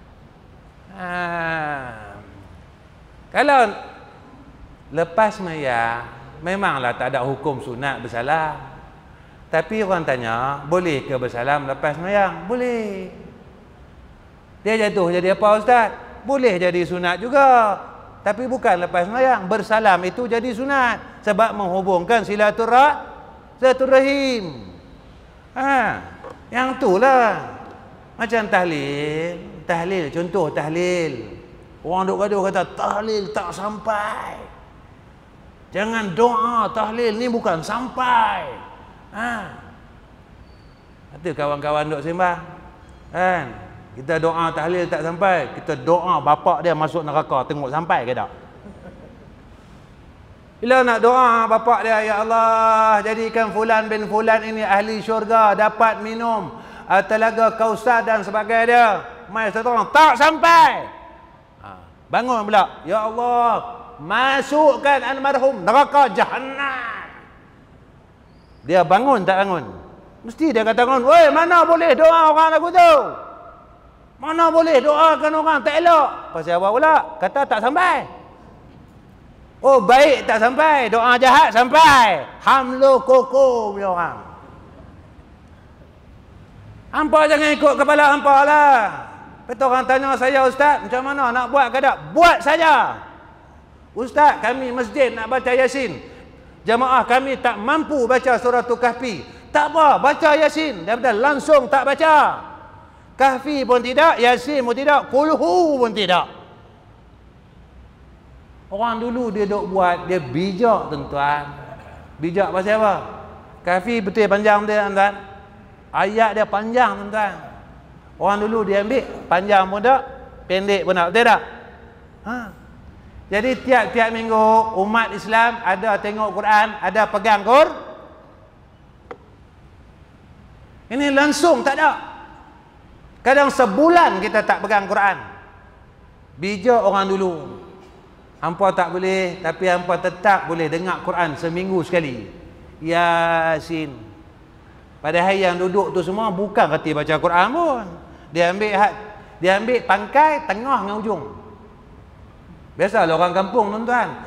Kalau lepas sembahyang memanglah tak ada hukum sunat bersalam. Tapi orang tanya, boleh ke bersalam lepas sembahyang? Boleh. Dia jatuh jadi apa ustaz? Boleh jadi sunat juga. Tapi bukan lepas sembahyang. Bersalam itu jadi sunat. Sebab menghubungkan silaturahim. Yang itulah. Macam tahlil. Tahlil, contoh tahlil. Orang duk gaduh kata, tahlil tak sampai. Jangan doa, tahlil ni bukan sampai. Itu kawan-kawan duk sembah. Kan? Kita doa tahlil tak sampai, kita doa bapak dia masuk neraka, tengok sampai ke tak? Bila nak doa bapak dia, ya Allah jadikan fulan bin fulan ini ahli syurga, dapat minum telaga Kausar dan sebagainya. Mai satu orang tak sampai. Bangun pula, ya Allah masukkan almarhum neraka jahannam. Dia bangun tak bangun? Mesti dia kata bangun, "Woi, mana boleh doa orang lagu tu? Mana boleh doakan orang tak elok." Pasal apa pula? Kata tak sampai. Oh, baik tak sampai, doa jahat sampai. Hamlo koko punya orang. Hampa jangan ikut kepala hampa lah. Betul orang tanya saya, ustaz, macam mana nak buat ke tak? Buat saja. Ustaz, kami masjid nak baca Yasin. Jamaah kami tak mampu baca suratul Kahfi. Tak apa, baca Yasin. Dia langsung tak baca. Kahfi pun tidak, Yasin pun tidak, Kulhu pun tidak. Orang dulu dia duk buat, dia bijak tuan-tuan. Bijak pasal apa? Kahfi betul panjang dia tuan-tuan. Ayat dia panjang tuan-tuan. Orang dulu dia ambil panjang pun tak, pendek pun nak, betul tak? Ha. Jadi tiap-tiap minggu umat Islam ada tengok Quran, ada pegang ini langsung tak ada. Kadang sebulan kita tak pegang Quran. Bijak orang dulu. Hampa tak boleh, tapi hampa tetap boleh dengar Quran seminggu sekali. Yasin. Padahal yang duduk tu semua bukan reti baca Quran pun. Dia ambil pangkai tengah dengan ujung. Biasalah orang kampung tuan-tuan.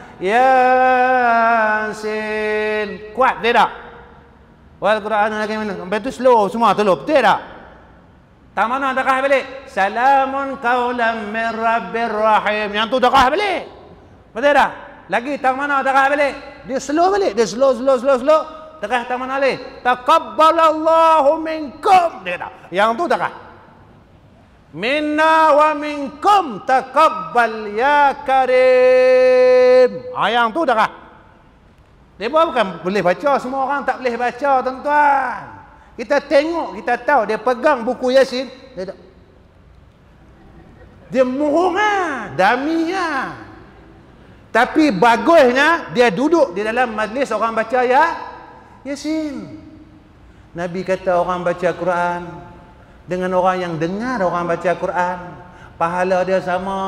Yasin. Kuat dia tak? Wal Quran lagi mana? Sampai tu slow semua tu betul tak? Tak mana dekah balik. Salamun qaulan min rabbir rahim. Yang tu dekah balik. Betul tak? Lagi tak mana dekah balik. Dia slow balik. Dia slow. Dekah tak mana balik. Taqabbalallahu minkum. Dia tak. Yang tu dekah. Minna wa minkum taqabbal ya karim. Yang tu dekah. Dia bukan boleh baca, semua orang tak boleh baca tuan-tuan. Kita tengok, kita tahu dia pegang buku Yasin, dia murung daminya. Tapi bagusnya dia duduk di dalam majlis orang baca Yasin. Nabi kata orang baca Quran dengan orang yang dengar orang baca Quran, pahala dia sama.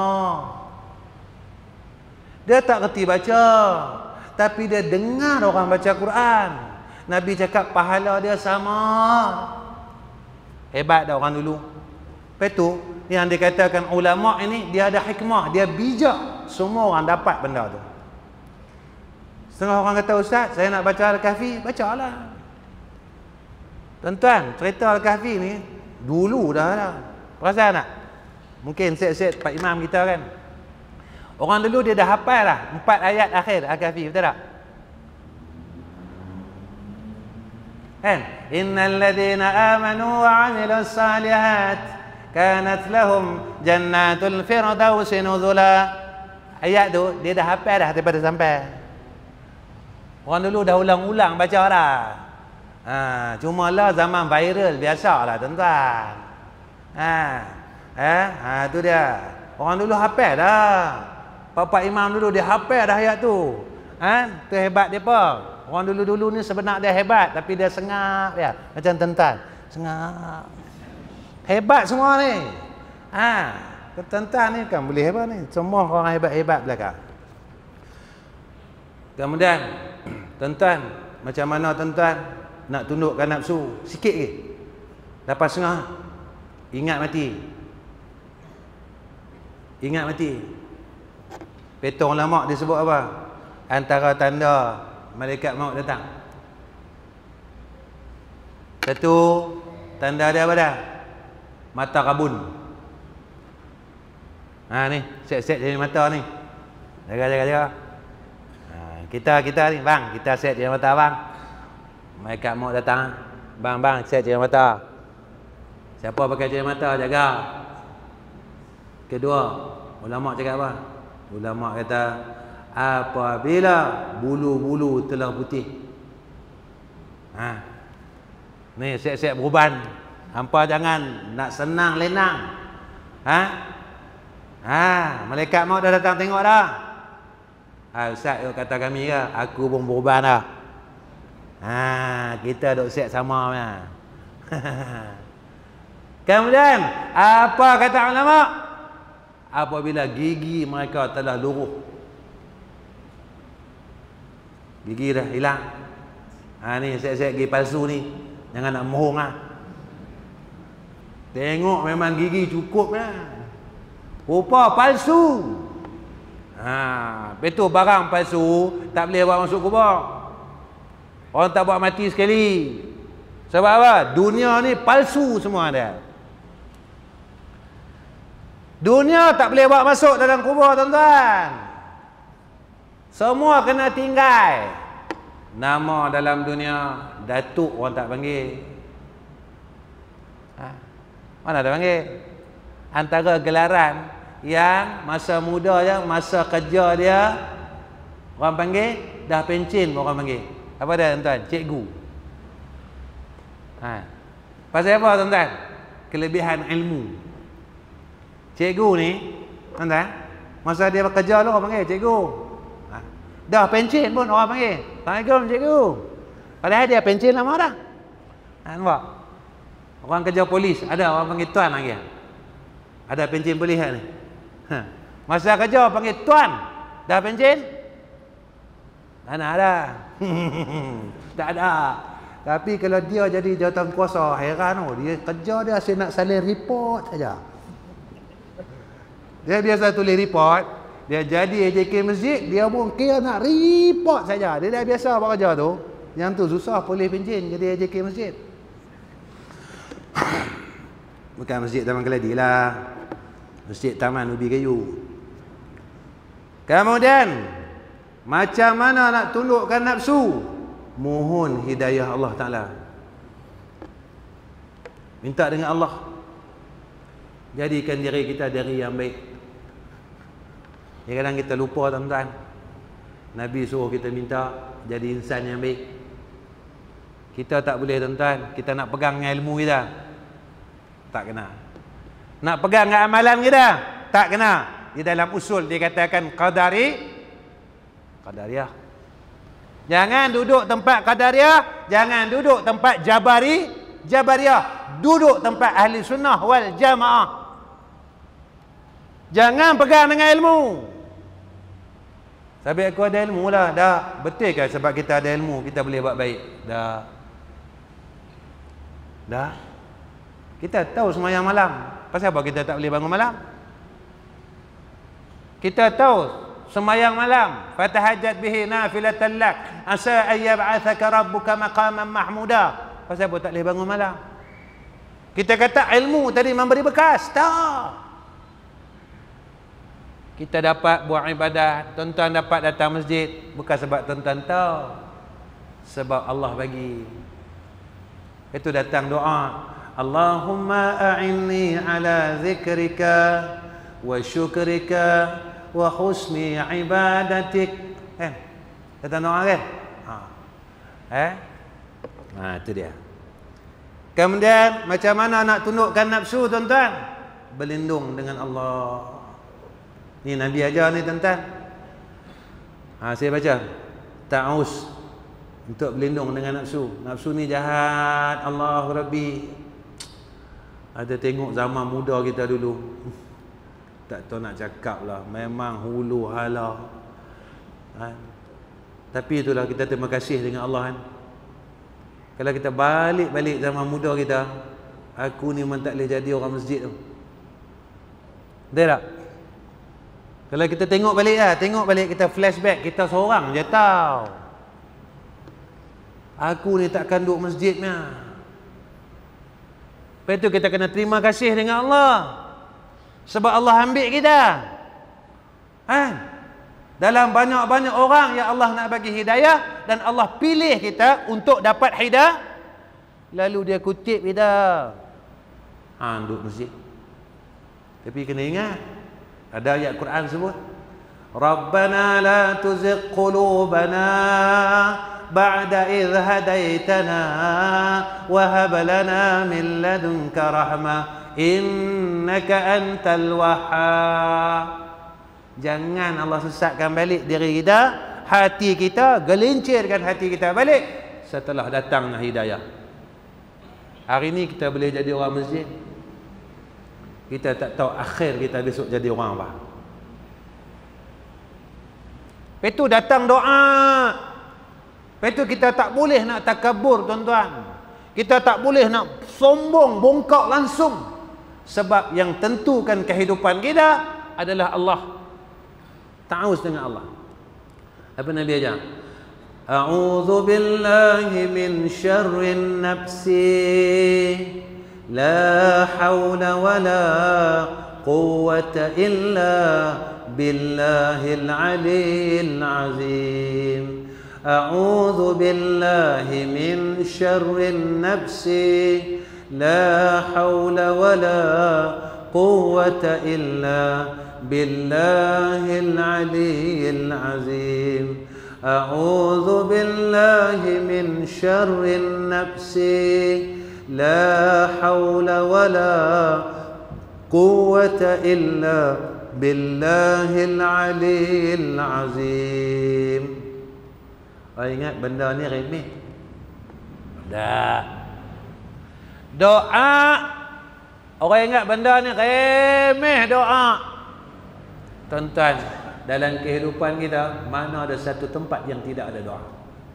Dia tak reti baca, tapi dia dengar orang baca Quran. Nabi cakap pahala dia sama. Hebat dah orang dulu. Lepas tu yang dikatakan ulama ini dia ada hikmah, dia bijak. Semua orang dapat benda tu. Setengah orang kata, ustaz, saya nak baca Al-Kahfi. Bacalah. Tuan-tuan, cerita Al-Kahfi ni dulu dah. Perasan tak? Mungkin set-set Pak Imam kita kan. Orang dulu dia dah hafal dah 4 ayat akhir Al-Kahfi, betul tak? Kan? Innal ladzina amanu wa 'amilus salihat kanat lahum jannatul firdausi nuzula. Ayat tu dia dah hafal dah daripada sampai. Orang dulu dah ulang-ulang baca dah. Cuma lah zaman viral biasalah tuan-tuan. Tu dia. Orang dulu hafal dah. Pak Imam dulu dia hafal dah ayat tu. Tu hebat depa. Orang dulu-dulu ni sebenarnya dia hebat tapi dia sengak dia. Macam tuan-tuan. Sengak. Hebat semua ni. Tuan-tuan ni kan boleh hebat ni. Semua orang hebat-hebat belakang. Kemudian tuan-tuan, macam mana tuan-tuan nak tundukkan nafsu? Sikit ke? 8.5. Ingat mati. Ingat mati. Petong ulama dia sebut apa? Antara tanda malaikat maut datang. Satu tanda dia apa dah? Mata kabun. Ni, set-set jadi mata ni. Jaga. Kita ni, bang, kita set jadi mata bang. Malaikat maut datang. Bang, set jadi mata. Siapa pakai jadi mata jaga. Kedua, ulama cakap apa? Ulama kata apabila bulu-bulu telah putih. Ni siap-siap beruban. Hampa jangan nak senang lenang. Malaikat maut dah datang tengok dah. Ustaz kata kami ke, aku pun beruban dah. Kita duk siap sama punya. Kemudian apa kata ulama? Apabila gigi mereka telah luruh. Gigi dah hilang. Ni set-set gigi palsu ni. Jangan nak mohong Tengok memang gigi cukup lah. Rupa palsu. Betul barang palsu tak boleh bawa masuk kubur. Orang tak buat mati sekali. Sebab apa? Dunia ni palsu semua ada. Dunia tak boleh bawa masuk dalam kubur tuan-tuan. Semua kena tinggal. Nama dalam dunia Datuk orang tak panggil. Mana ada panggil? Antara gelaran yang masa muda je, masa kerja dia orang panggil, dah pencen orang panggil. Apa dia tuan-tuan? Cikgu. Pasal apa tuan-tuan? Kelebihan ilmu. Cikgu ni, tuan-tuan, masa dia bekerja lu orang panggil cikgu. Dah pencen pun orang panggil, "Assalamualaikum cikgu." Padahal dia pencen lama dah. Nampak? Orang kerja polis, ada orang panggil tuan lagi. Ada pencen polis ni. Masa kerja panggil tuan, dah pencen? Mana ada? Tak ada. Tapi kalau dia jadi jawatan kuasa, heran oh, dia kerja dia asyik nak salin report saja. Dia biasa tulis report, dia jadi AJK masjid, dia pun kira nak report saja. Dia dah biasa buat kerja tu. Yang tu susah polis pencen jadi AJK masjid. Bukan masjid Taman Keladi lah. Masjid Taman Ubi Kayu. Kemudian, macam mana nak tundukkan nafsu? Mohon hidayah Allah Ta'ala. Minta dengan Allah. Jadikan diri kita diri yang baik. Kadang kita lupa tuan-tuan. Nabi suruh kita minta jadi insan yang baik. Kita tak boleh tuan-tuan. Kita nak pegang dengan ilmu kita, tak kena. Nak pegang dengan amalan kita, tak kena. Di dalam usul dikatakan qadariyah. Jangan duduk tempat qadariyah, jangan duduk tempat jabariyah. Duduk tempat ahli sunnah wal jamaah. Jangan pegang dengan ilmu. Sebab aku ada ilmu lah. Dah. Betul ke sebab kita ada ilmu kita boleh buat baik? Dah. Kita tahu semayang malam. Pasal apa kita tak boleh bangun malam? Kita tahu semayang malam. Fatahajjat bihi nafilatan lak. Asa an yab'athaka rabbuka maqaman mahmuda. Pasal apa tak boleh bangun malam? Kita kata ilmu tadi memberi bekas. Tak. Kita dapat buat ibadat, tuan-tuan dapat datang masjid bukan sebab tuan-tuan tahu, sebab Allah bagi. Itu datang doa, Allahumma a'inni ala zikrika wa syukrika wa husni ibadatik. Datang doa kan? Itu dia. Kemudian macam mana nak tundukkan nafsu tuan-tuan? Berlindung dengan Allah. Ni Nabi ajar ni tuan-tuan. Saya baca. Ta'awuz untuk berlindung dengan nafsu. Nafsu ni jahat. Allahu Rabbi. Ada tengok zaman muda kita dulu. Tak tahu nak cakap lah. Memang hulu hala. Tapi itulah kita terima kasih dengan Allah kan. Kalau kita balik zaman muda kita, aku ni memang tak boleh jadi orang masjid tu. Betul tak? Kalau kita tengok balik kita flashback, kita seorang je tahu. Aku ni takkan duduk masjidnya. Lepas itu kita kena terima kasih dengan Allah. Sebab Allah ambil kita. Dalam banyak-banyak orang yang Allah nak bagi hidayah, dan Allah pilih kita untuk dapat hidayah, lalu dia kutip kita. Duduk masjid. Tapi kena ingat, ada ayat Quran sebut, Rabbana la tuzigh qulubana ba'da idh hadaitana wa hab lana min ladunka rahmah innaka antal wahhab. Jangan Allah sesatkan balik diri kita, hati kita, gelincirkan hati kita balik setelah datangnya hidayah. Hari ini kita boleh jadi orang masjid, kita tak tahu akhir kita besok jadi orang apa. Lepas itu datang doa. Lepas itu kita tak boleh nak takabur tuan-tuan. Kita tak boleh nak sombong, bongkak langsung. Sebab yang tentukan kehidupan kita adalah Allah. Ta'awuz dengan Allah. Apa Nabi ajar? A'udzu billahi min syarrin nafsi. La hawla wa la quwwata illa billahil aliyyil azim. A'udzu billahi min syarrin nafsi. La hawla wa la quwwata illa billahil aliyyil azim. A'udzu billahi min syarrin nafsi. La hawla wa la quwwata illa billahil aliyil azim. Ingat benda ni remeh? Tak. Doa, orang ingat benda ni remeh doa. Tuan-tuan, dalam kehidupan kita, mana ada satu tempat yang tidak ada doa?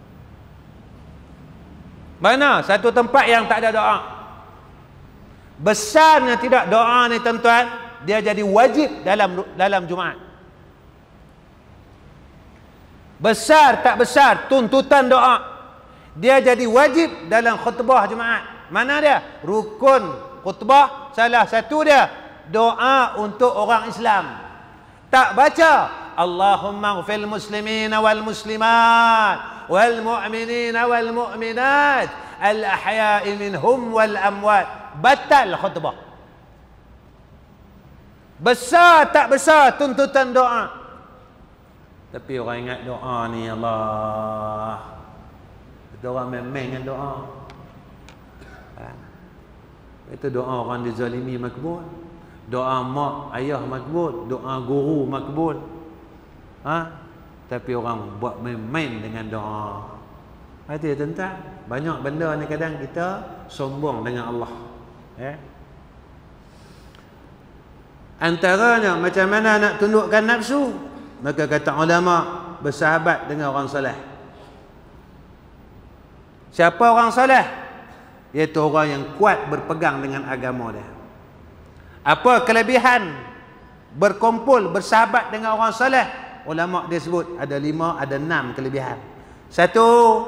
Mana satu tempat yang tak ada doa? Besarnya tidak doa ni tuan-tuan, dia jadi wajib dalam Jumaat. Besar tak besar tuntutan doa, dia jadi wajib dalam khutbah Jumaat. Mana dia? Rukun khutbah salah satu dia doa untuk orang Islam. Tak baca Allahumma ighfir muslimina wal muslimat wal mu'minina wal mu'minat al ahya'i minhum wal amwat, batal khutbah. Besar tak besar tuntutan doa, tapi orang ingat doa ni Allah, kita orang main-main dengan doa. Itu doa orang dizalimi makbul, doa mak ayah makbul, doa guru makbul. Tapi orang buat main-main dengan doa. Hati tentang banyak benda ni kadang kita sombong dengan Allah. Antaranya macam mana nak tundukkan nafsu, maka kata ulama, bersahabat dengan orang soleh. Siapa orang soleh? Iaitu orang yang kuat berpegang dengan agama dia. Apa kelebihan berkumpul bersahabat dengan orang soleh? Ulama dia sebut ada 5, ada 6 kelebihan. 1,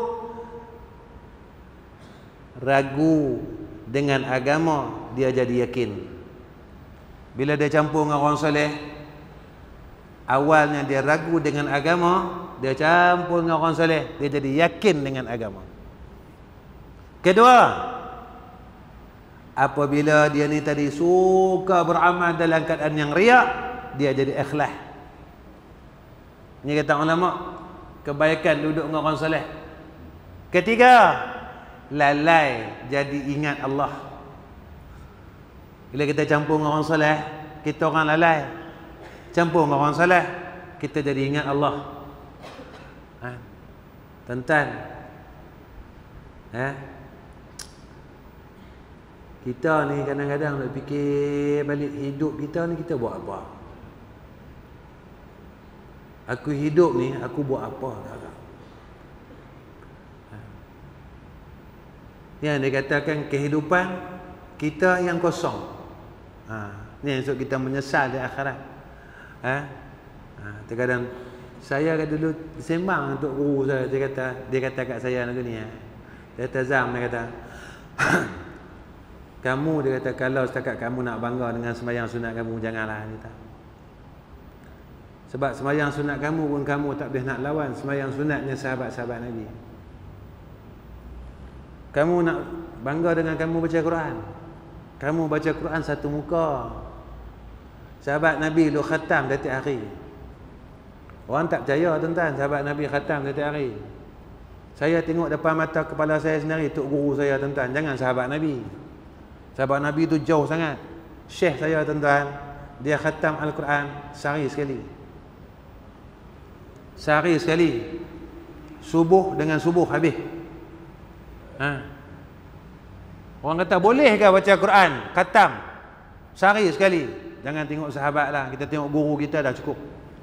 ragu dengan agama, dia jadi yakin. Bila dia campur dengan orang soleh, awalnya dia ragu dengan agama, dia campur dengan orang soleh, dia jadi yakin dengan agama. Kedua, apabila dia ni tadi suka beramal dalam keadaan yang riak, dia jadi ikhlas. Ini kata ulama, kebaikan duduk dengan orang soleh. Ketiga, lalai jadi ingat Allah. Bila kita campur dengan orang soleh, kita orang lalai. Campur dengan orang soleh, kita jadi ingat Allah. Tuan-tuan, kita ni kadang-kadang nak fikir balik hidup kita ni, kita buat apa? Aku hidup ni, aku buat apa? Yang dikatakan kehidupan kita yang kosong. Ni yang kita menyesal di akhirat. Terkadang saya dulu sembang untuk guru saya, dia kata kat saya lagu ni. Dia kata, Zam, dia kata, kamu, dia kata, kalau setakat kamu nak bangga dengan sembahyang sunat kamu, janganlah. Dia kata. Sebab sembahyang sunat kamu pun kamu tak boleh nak lawan sembahyang sunatnya sahabat-sahabat Nabi. Kamu nak bangga dengan kamu baca Quran, kamu baca Quran satu muka. Sahabat Nabi lu khatam setiap hari. Orang tak percaya tuan-tuan, sahabat Nabi khatam setiap hari. Saya tengok depan mata kepala saya sendiri, tok guru saya tuan-tuan, jangan sahabat Nabi. Sahabat Nabi tu jauh sangat. Syekh saya tuan-tuan, dia khatam Al-Quran sehari sekali. Sehari sekali. Subuh dengan subuh habis. Orang kata, boleh ke baca Quran khatam sehari sekali? Jangan tengok sahabat lah, kita tengok guru kita dah cukup.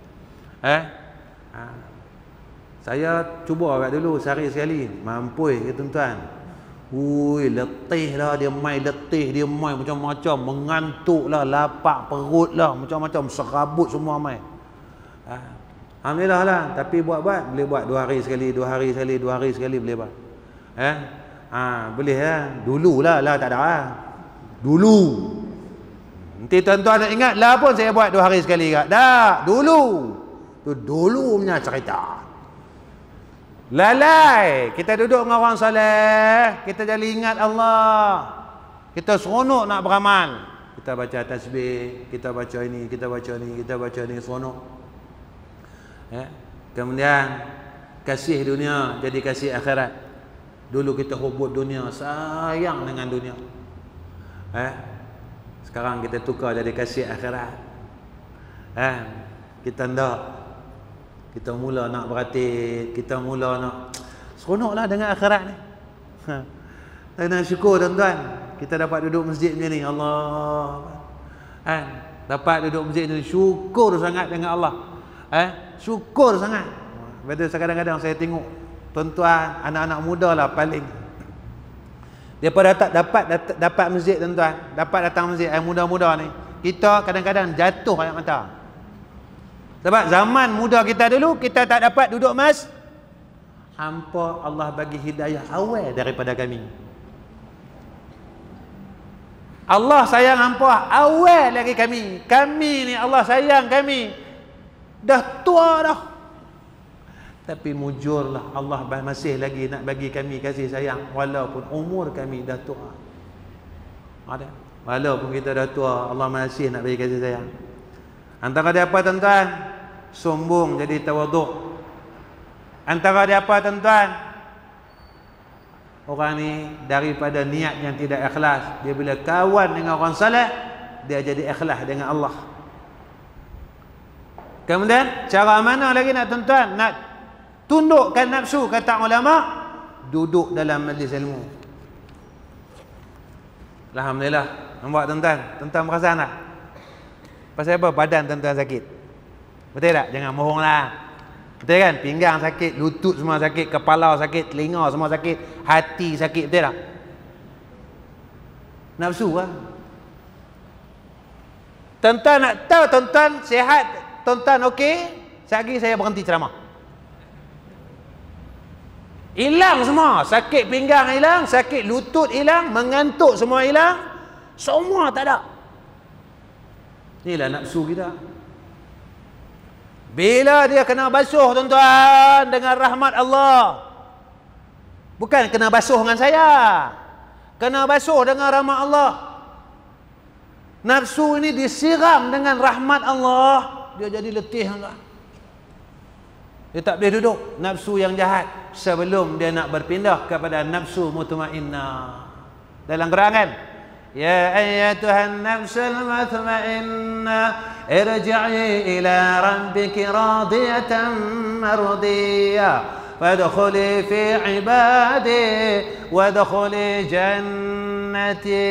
Saya cuba kat dulu sehari sekali, mampu ke tuan-tuan? Letih lah dia main, letih dia main macam-macam, mengantuk lah, lapak perut lah, macam-macam, serabut semua main. Alhamdulillah lah, tapi buat-buat boleh buat 2 hari sekali, 2 hari sekali, 2 hari sekali boleh buat. Boleh lah. Dulu lah tak ada lah. Dulu. Nanti tuan-tuan nak ingat lah pun saya buat 2 hari sekali kat. Tak, dulu. Tu dulu punya cerita. Lalai. Kita duduk dengan orang soleh, kita jadi ingat Allah. Kita seronok nak beramal. Kita baca tasbih, kita baca ini, kita baca ni, kita baca ni, seronok. Kemudian kasih dunia jadi kasih akhirat. Dulu kita hubut dunia, sayang dengan dunia. Sekarang kita tukar jadi kasih akhirat. Kita ndak. Kita mula nak beratik, kita mula nak seronoklah dengan akhirat ni. Dan syukur tuan-tuan, kita dapat duduk masjid macam ni. Allah. Dapat duduk masjid ni, syukur sangat dengan Allah. Syukur sangat. Betul, kadang-kadang saya tengok tuan-tuan, anak-anak muda lah paling. Daripada tak dapat masjid tuan-tuan, dapat datang masjid yang muda-muda ni, kita kadang-kadang jatuh air mata. Sebab zaman muda kita dulu, kita tak dapat duduk hampa Allah bagi hidayah awal daripada kami. Allah sayang hampa awal lagi kami. Kami ni Allah sayang kami. Dah tua dah. Tapi mujurlah Allah masih lagi nak bagi kami kasih sayang walaupun umur kami dah tua. Ada. Walaupun kita dah tua, Allah masih nak bagi kasih sayang. Antara dia apa tuan-tuan? Sombong jadi tawaduk. Antara dia apa tuan-tuan? Orang ni daripada niat yang tidak ikhlas, dia bila kawan dengan orang saleh, dia jadi ikhlas dengan Allah. Kemudian cara mana lagi nak tuan-tuan? Nak tundukkan nafsu, kata ulama, duduk dalam majlis ilmu. Alhamdulillah. Nampak tuan-tuan? Tuan-tuan perasan tak? Pasal apa badan tuan-tuan sakit? Betul tak? Jangan bohong lah. Betul kan? Pinggang sakit, lutut semua sakit, kepala sakit, telinga semua sakit, hati sakit. Betul tak? Nafsu lah. Tuan-tuan nak tahu tuan-tuan sihat, tuan-tuan okey, sekali saya berhenti ceramah. Hilang semua. Sakit pinggang hilang, sakit lutut hilang, mengantuk semua hilang. Semua tak ada. Inilah nafsu kita. Bila dia kena basuh tuan-tuan dengan rahmat Allah. Bukan kena basuh dengan saya. Kena basuh dengan rahmat Allah. Nafsu ini disiram dengan rahmat Allah, dia jadi letih tuan. Dia tak boleh duduk nafsu yang jahat sebelum dia nak berpindah kepada nafsu mutmainnah. Dalam gerangan, ya ayyatuhan nafsul mutmainnah irji'i ila rabbiki radiyatan mardiyah fadkhuli fi ibadi wadkhuli jannati.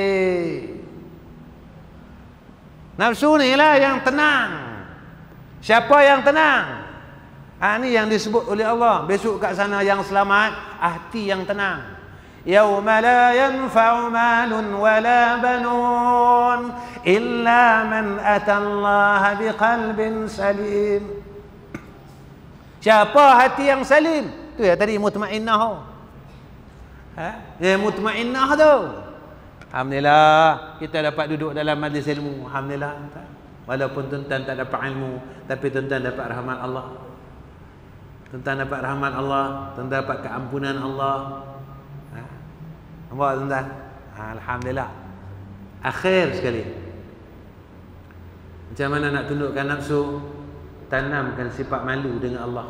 Nafsu ni lah yang tenang. Siapa yang tenang? Ini yang disebut oleh Allah. Besok kat sana yang selamat, hati yang tenang. Yauma la yanfa'u malun wala banun illa man atallaha biqalbin salim. Siapa hati yang salim? Tu ya tadi mutmainnah. Ya mutmainnah tu. Alhamdulillah kita dapat duduk dalam majlis ilmu. Alhamdulillah. Walaupun tuan-tuan tak dapat ilmu, tapi tuan-tuan dapat rahmat Allah. Tuan-tuan dapat rahmat Allah, tuan-tuan dapat keampunan Allah. Nampak tuan-tuan? Alhamdulillah. Akhir sekali. Macam mana nak tundukkan nafsu? Tanamkan sifat malu dengan Allah.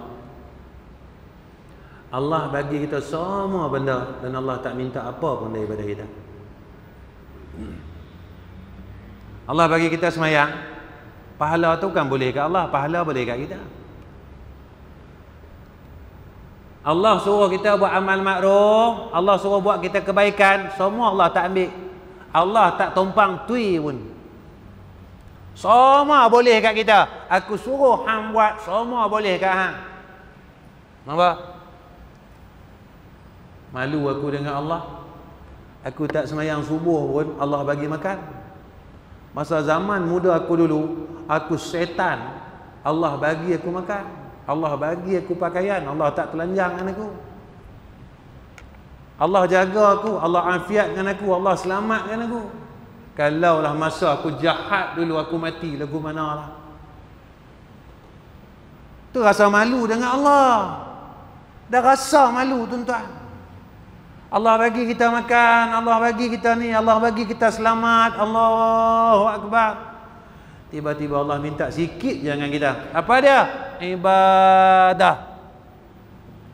Allah bagi kita semua benda dan Allah tak minta apa pun daripada kita. Allah bagi kita semayang, pahala tu kan boleh kat Allah, pahala boleh kat kita. Allah suruh kita buat amal makruf, Allah suruh buat kita kebaikan, semua Allah tak ambil. Allah tak tumpang tui pun. Semua boleh kat kita. Aku suruh hang buat, semua boleh kat hang. Nampak? Malu aku dengan Allah. Aku tak semayang subuh pun Allah bagi makan. Masa zaman muda aku dulu, aku setan, Allah bagi aku makan, Allah bagi aku pakaian, Allah tak telanjangkan aku, Allah jaga aku, Allah afiatkan aku, Allah selamatkan aku. Kalaulah masa aku jahat dulu, aku mati lagu mana lah. Tu rasa malu dengan Allah. Dah rasa malu tuan-tuan. Allah bagi kita makan, Allah bagi kita ni, Allah bagi kita selamat, Allahu Akbar. Tiba-tiba Allah minta sikit je dengan kita. Apa dia? Ibadah.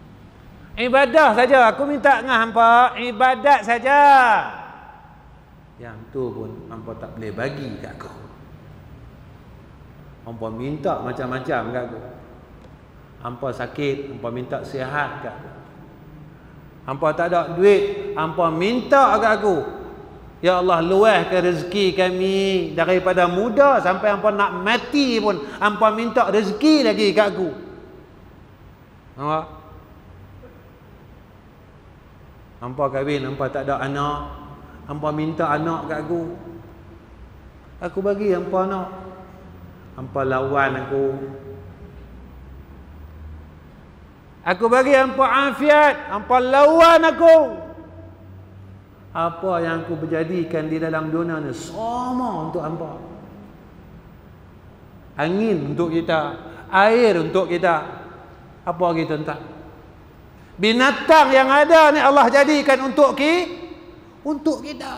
Ibadah saja. Aku minta dengan hampa, ibadat saja. Yang tu pun hampa tak boleh bagi kat aku. Hampa minta macam-macam kat aku. Hampa sakit, hampa minta sihat kat aku. Hampa tak ada duit, hampa minta kat aku. Ya Allah, luahkan rezeki kami daripada muda sampai hampa nak mati pun hampa minta rezeki lagi kat aku. Nampak? Hampa kahwin, hampa tak ada anak, hampa minta anak kat aku. Aku bagi hampa anak. Hampa lawan aku. Aku bagi hampa afiat, hampa lawan aku. Apa yang aku berjadikan di dalam dunia ni sama untuk hampa. Angin untuk kita, air untuk kita. Apa lagi tuan-tuan? Binatang yang ada ni Allah jadikan untuk kita.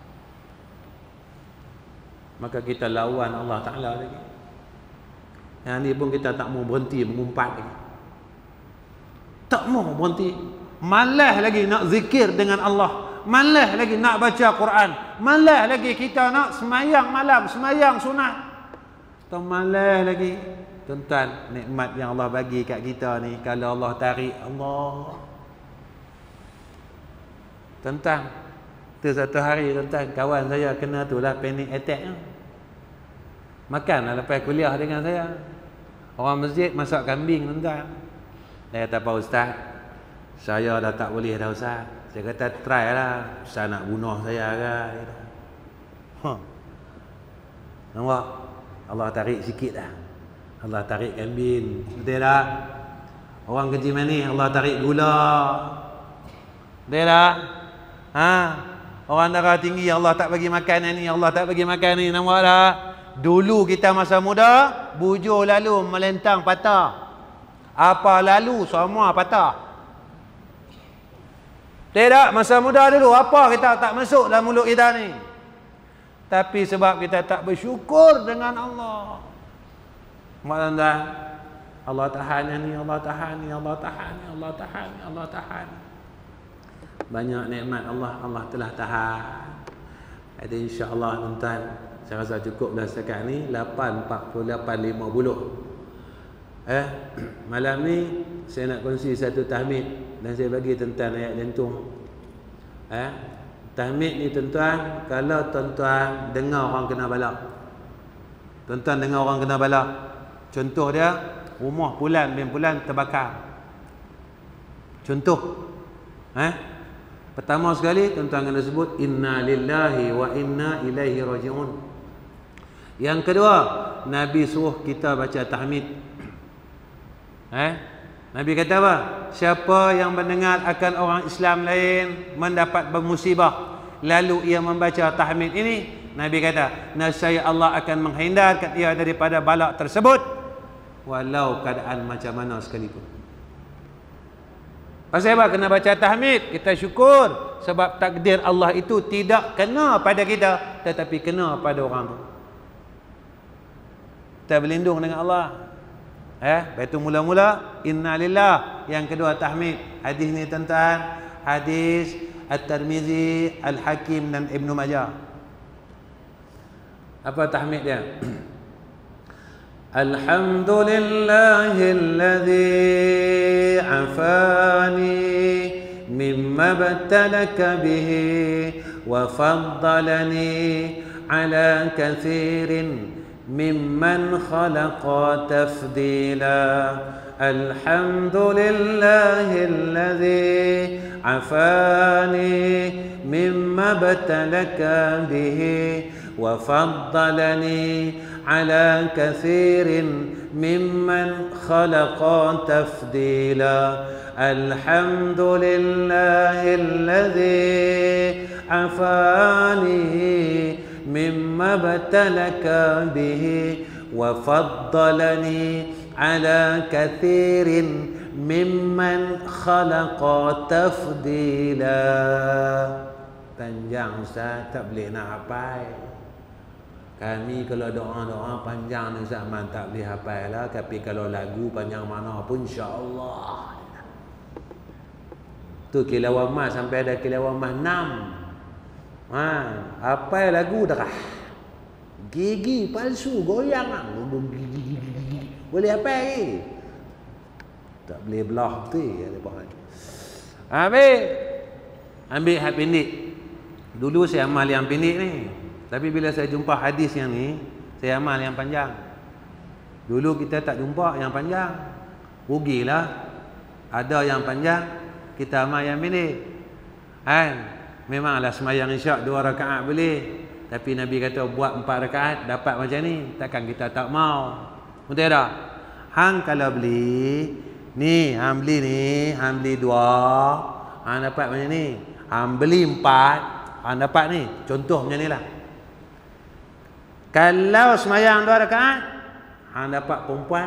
Maka kita lawan Allah Ta'ala lagi. Yang ni pun kita tak mau berhenti mengumpat lagi. Tak mau berhenti. Malas lagi nak zikir dengan Allah. Malas lagi nak baca Quran. Malas lagi kita nak semayang malam, semayang sunat. Tak malas lagi. Tuan-tuan, nikmat yang Allah bagi kat kita ni, kalau Allah tarik, Allah. Tuan-tuan, tu satu hari tuan-tuan, kawan saya kena tu lah panic attack. Makan lah lepas kuliah dengan saya. Orang masjid masak kambing tuan-tuan. Dia kata, Pak Ustaz, saya dah tak boleh dah Ustaz. Saya kata, try lah. Ustaz nak bunuh saya ke? Nampak? Allah tarik sikit dah. Allah tarik kambing. Betul tak? Orang kerja manis Allah tarik gula. Betul tak? Orang darah tinggi Allah tak bagi makan ni, Allah tak bagi makan ni. Nampak tak? Dulu kita masa muda, bujur lalu melentang patah. Apa lalu semua patah. Tidak, masa muda dulu apa kita tak masuk dalam mulut kita ni. Tapi sebab kita tak bersyukur dengan Allah. Tuan-tuan, Allah tahan ni, Allah tahan ni, Allah tahan ni, Allah tahan ni, Allah tahan. Banyak nikmat Allah telah tahan. Jadi insya-Allah tuan-tuan, saya rasa cukup dah setakat ni 8:48:50. Malam ni saya nak kongsi satu tahmid dan saya bagi tuan-tuan ayat jantung. Tahmid ni tuan-tuan, kalau tuan-tuan dengar orang kena bala. Tuan-tuan dengar orang kena bala. Contoh dia, rumah Pulan bin Pulan terbakar. Contoh. Pertama sekali tuan-tuan kena sebut inna lillahi wa inna ilaihi raji'un. Yang kedua, Nabi suruh kita baca tahmid. Nabi kata apa? Siapa yang mendengar akan orang Islam lain mendapat bermusibah lalu ia membaca tahmid ini, Nabi kata, nescaya Allah akan menghindarkan ia daripada bala tersebut walau keadaan macam mana sekalipun. Pasal apa kena baca tahmid? Kita syukur sebab takdir Allah itu tidak kena pada kita tetapi kena pada orang tu. Kita berlindung dengan Allah. Itu mula-mula inna lillah. Yang kedua tahmid. Hadis ni tuan-tuan, hadis At-Tirmizi, Al-Hakim dan Ibn Majah. Apa tahmid dia? Alhamdulillahilladzi afani mimma btalaka bihi wa faddalani ala kathirin mimman khalaqa tafdila. Alhamdulillahilladzi afani mimma btalaka bihi wa faddalani ala kathirin mimman khalaqa tafdila. Alhamdulillahilladzi afani mimma btalaka bihi wa faddalani ala kathirin mimman khalaqa tafdila. Panjang Ustaz, tak boleh nak hafal. Kami kalau doa-doa panjang ni Ustaz, tak boleh hafal lah. Tapi kalau lagu panjang mana pun insya-Allah. Tu kilauan mas sampai ada kilauan mas 6. Apa lagu dah? Gigi palsu goyang. Boleh apa lagi? Tak boleh belah betul ada bahan. Ambil hak pendek. Dulu saya amal yang pendek ni. Tapi bila saya jumpa hadis yang ni, saya amal yang panjang. Dulu kita tak jumpa yang panjang. Rugilah. Ada yang panjang, kita amal yang pendek. Memanglah semayang isyak 2 rakaat boleh. Tapi Nabi kata buat 4 rakaat dapat macam ni. Takkan kita tak mau. Betul tak? Hang kalau beli ni, hang beli ni, hang beli 2, hang dapat macam ni. Hang beli 4, hang dapat ni. Contoh macam ni lah. Kalau semayang 2 rakaat, hang dapat perempuan.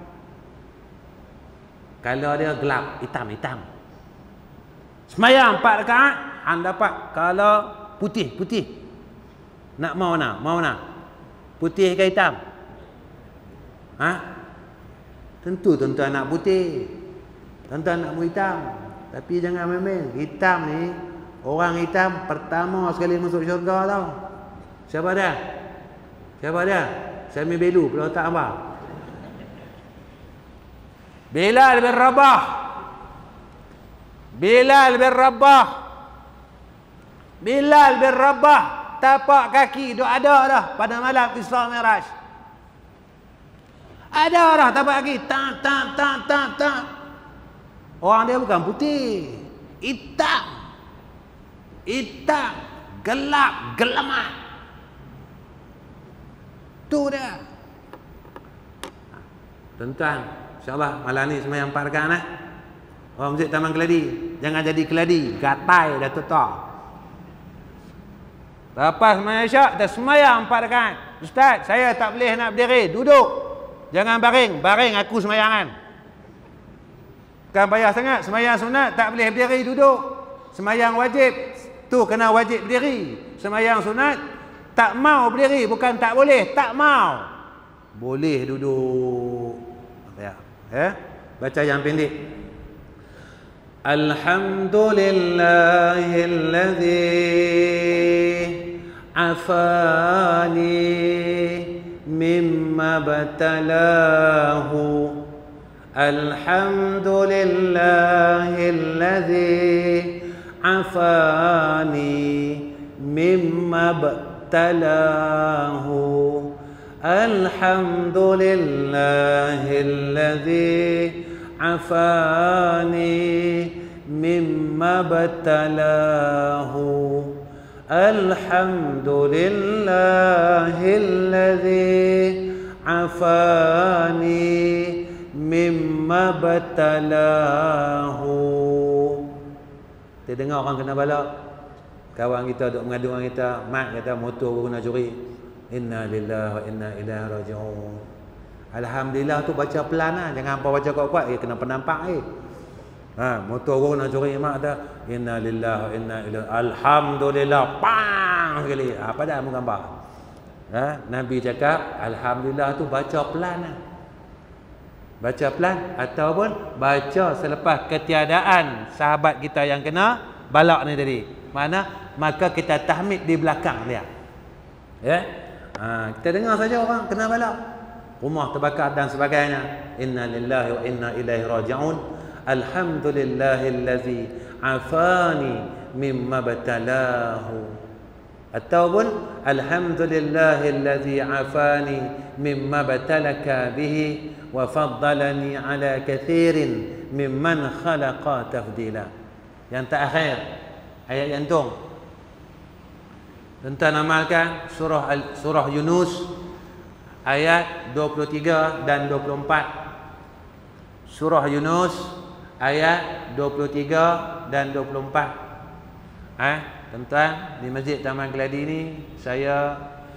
Kalau dia gelap, hitam. Semayang 4 rakaat, hang dapat. Kalau putih. Nak mau mana? Putih ke hitam? Tentu tuan-tuan nak putih. Tuan-tuan nak hitam. Tapi jangan main-main. Hitam ni, orang hitam pertama sekali masuk syurga tau. Siapa dia? Sami Belu, kalau tak apa. Bilal bin Rabah tapak kaki duk ada dah pada malam Isra Mi'raj. Ada dah tapak kaki tak. Orang dia bukan putih, hitam, gelap, gelamat. Tu dia. Tuan-tuan, InsyaAllah malam ni semayang 4 rakaat lah. Orang masjid Taman Keladi. Jangan jadi keladi. Gatai dah tutup. Lepas semayang isyak, dah semayang 4 rakaat. Ustaz, saya tak boleh nak berdiri. Duduk. Jangan baring. Baring aku semayangan. Bukan payah sangat. Semayang sunat tak boleh berdiri. Duduk. Semayang wajib. Tu kena wajib berdiri. Semayang sunat tak mau berdiri. Bukan tak boleh. Tak mau. Boleh duduk. Baca yang pendek. Alhamdulillahilladzi afani mimma batalahu. Alhamdulillahilladzi afani mimma batalahu. Alhamdulillahilladzi afani mimma batalahu. Alhamdulillahilladzi afani mimma batalahu. Kita dengar orang kena bala. Kawan kita duk mengadu dengan kita, mat kata motor guna curi. Inna lillahi wa inna ilaihi raji'un. Alhamdulillah tu baca pelan lah. Jangan apa baca kuat-kuat. Kena penampak motor gua nak curi mak dah. Inna lillahi wa inna ilaihi. Alhamdulillah. Pang sekali. Apa dah mu gambar? Nabi cakap alhamdulillah tu baca pelan lah. Baca pelan ataupun baca selepas ketiadaan sahabat kita yang kena balak ni tadi. Mana? Maka kita tahmid di belakang dia. Kita dengar saja orang kena balak, rumah terbakar dan sebagainya. Inna lillahi wa inna ilaihi raji'un. Alhamdulillahillazi afani mimma batalahu. Ataupun alhamdulillahillazi afani mimma batalaka bihi wa faddalani ala kathirin mimman khalaqa tafdila. Yang terakhir ayat jantung. Tuan-tuan amalkan surah Yunus ayat 23 dan 24. Surah Yunus ayat 23 dan 24. Tuan-tuan, di Masjid Taman Keladi ni saya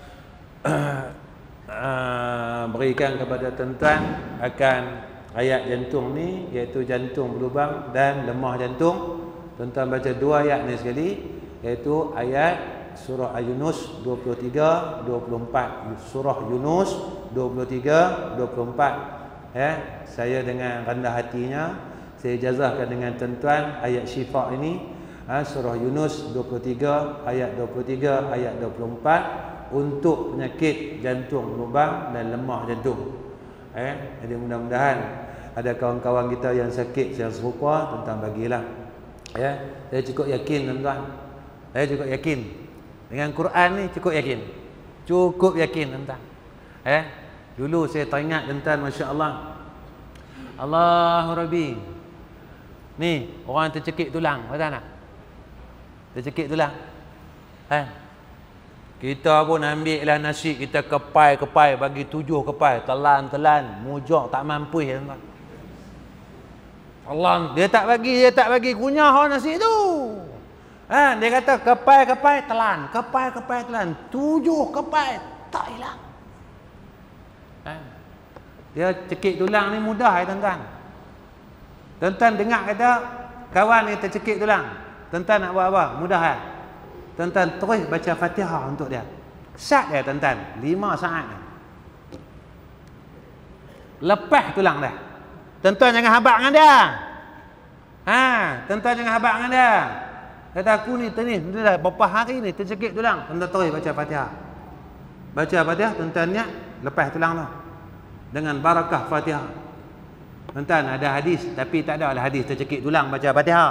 berikan kepada tuan-tuan akan ayat jantung ni, iaitu jantung berlubang dan lemah jantung. Tuan-tuan baca 2 ayat ni sekali, iaitu ayat surah Yunus 23 24. Surah Yunus 23 24. Saya dengan rendah hatinya saya jazahkan dengan tuan-tuan ayat syifa ini. surah Yunus 23 ayat 23 ayat 24 untuk penyakit jantung lubang dan lemah jantung. Jadi mudah-mudahan ada kawan-kawan kita yang sakit yang serupa, tuan-tuan bagilah. Saya cukup yakin tuan-tuan. Saya cukup yakin dengan Quran ni, cukup yakin. Cukup yakin tuan-tuan. Dulu saya teringat tuan-tuan, masya-Allah. Allahu Rabbi. Ni orang tercekik tulang, betul tak? Tercekik tulang. Kita pun ambil lah nasi, kita kepai-kepai, bagi 7 kepai, telan-telan, mujak tak mampu tuan-tuan. Allah, dia tak bagi kunyah nasi tu. Dia kata kepai-kepai telan, kepai-kepai telan, 7 kepai tak hilang. Dia cekik tulang ni mudah tuan-tuan. Tuan-tuan dengar kata kawan ni tercekik tulang, tuan-tuan nak buat apa? Mudah tuan-tuan terus baca Fatihah untuk dia. Sat dia tuan-tuan, 5 saat ni. Lepas tulang dah. Tuan-tuan jangan habaq dengan dia. Tuan-tuan jangan habaq dengan dia. Kata aku ni dah berapa hari ni tercekik tulang. Tuan-tuan terus baca Fatihah. Baca Fatihah, tuan-tuan niat lepas tulang tu. Dengan barakah Fatihah. Tuan-tuan ada hadis, tapi tak ada lah hadis tercekik tulang baca Fatihah.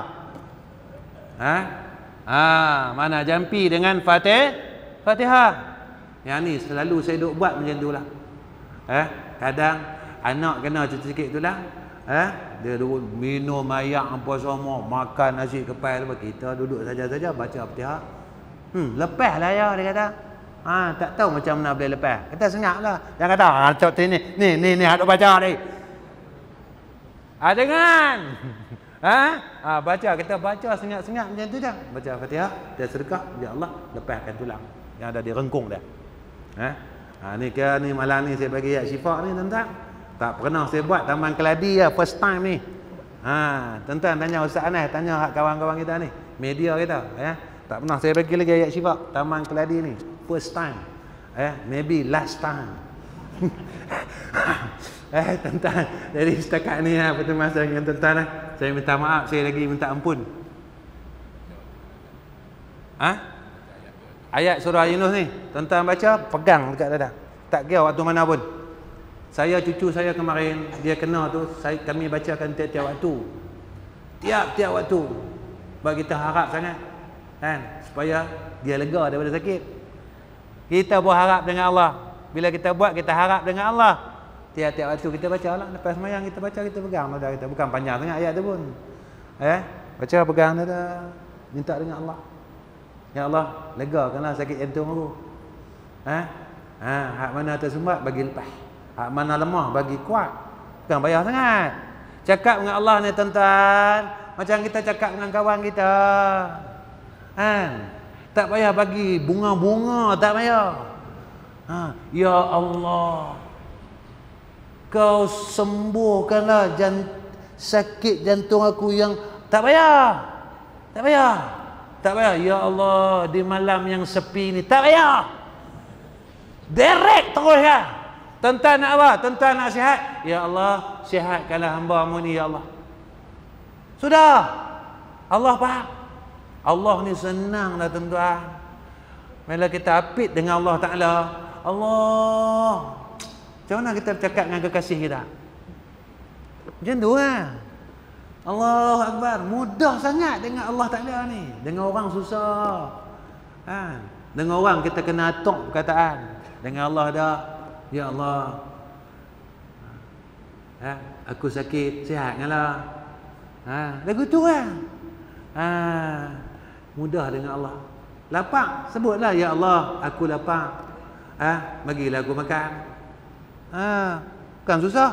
Mana jampi dengan Fatihah. Yang ni selalu saya duk buat macam tu lah. Kadang anak kena tercekik tulang, dia duduk minum air apa semua, makan nasi kepai, kita duduk saja-saja baca Fatihah. Lepas lah ya, dia kata. Tak tahu macam mana boleh lepas. Kata senyap lah. Jangan kata ni hadap baca ni. Jangan. Baca, kita baca senyap-senyap macam tu je. Baca Fatihah, dia sedekah, ya Allah lepaskan tulang yang ada di rengkung dia. Ni malam ni saya bagi ayat syifa ni tuan-tuan. Tak pernah saya buat Taman Keladi lah, first time ni. Tuan-tuan tanya Ustaz Anas, tanya kawan-kawan kita ni, media kita, tak pernah saya bagi lagi ayat syifa Taman Keladi ni, first time. Maybe last time. Tuan-tuan, jadi setakat ni pertemuan saya dengan tuan-tuan, saya minta maaf, saya lagi minta ampun. Ayat surah Yunus ni, tuan-tuan baca, pegang dekat dada. Tak kira waktu mana pun. Saya, cucu saya kemarin, dia kena tu, kami bacakan tiap-tiap waktu. Tiap-tiap waktu. Sebab kita harap sangat, supaya dia lega daripada sakit. Kita berharap dengan Allah. Bila kita buat, kita harap dengan Allah. Tiap-tiap waktu kita baca lah. Lepas semayang kita baca, kita pegang dada kita. Bukan panjang sangat ayat tu pun. Baca, pegang dada. Minta dengan Allah. Ya Allah, legakanlah sakit jantung aku. Hak mana tersumbat, bagi lepas. Hak mana lemah, bagi kuat. Bukan payah sangat. Cakap dengan Allah ni tuan-tuan, macam kita cakap dengan kawan kita. Tak payah bagi bunga-bunga, tak payah. Ya Allah, Kau sembuhkanlah sakit jantung aku yang tak payah. Tak payah. Tak payah. Ya Allah, di malam yang sepi ni, tak payah. Direct terus ya. Tuan-tuan nak apa? Tuan-tuan nak sihat? Ya Allah, sihatkanlah hamba-Mu ni ya Allah. Sudah. Allah faham. Allah ni senang dah tuan-tuan. Bila kita apit dengan Allah Ta'ala, Allah, macam mana kita bercakap dengan kekasih kita? Macam tu lah. Allahu Akbar. Mudah sangat dengan Allah Ta'ala ni. Dengan orang susah. Dengan orang kita kena atok perkataan. Dengan Allah dah, ya Allah, aku sakit, sihatkanlah. Lagu tu lah. Mudah dengan Allah. Lapar, sebutlah, ya Allah, aku lapar. Bagilah aku makan. Bukan susah.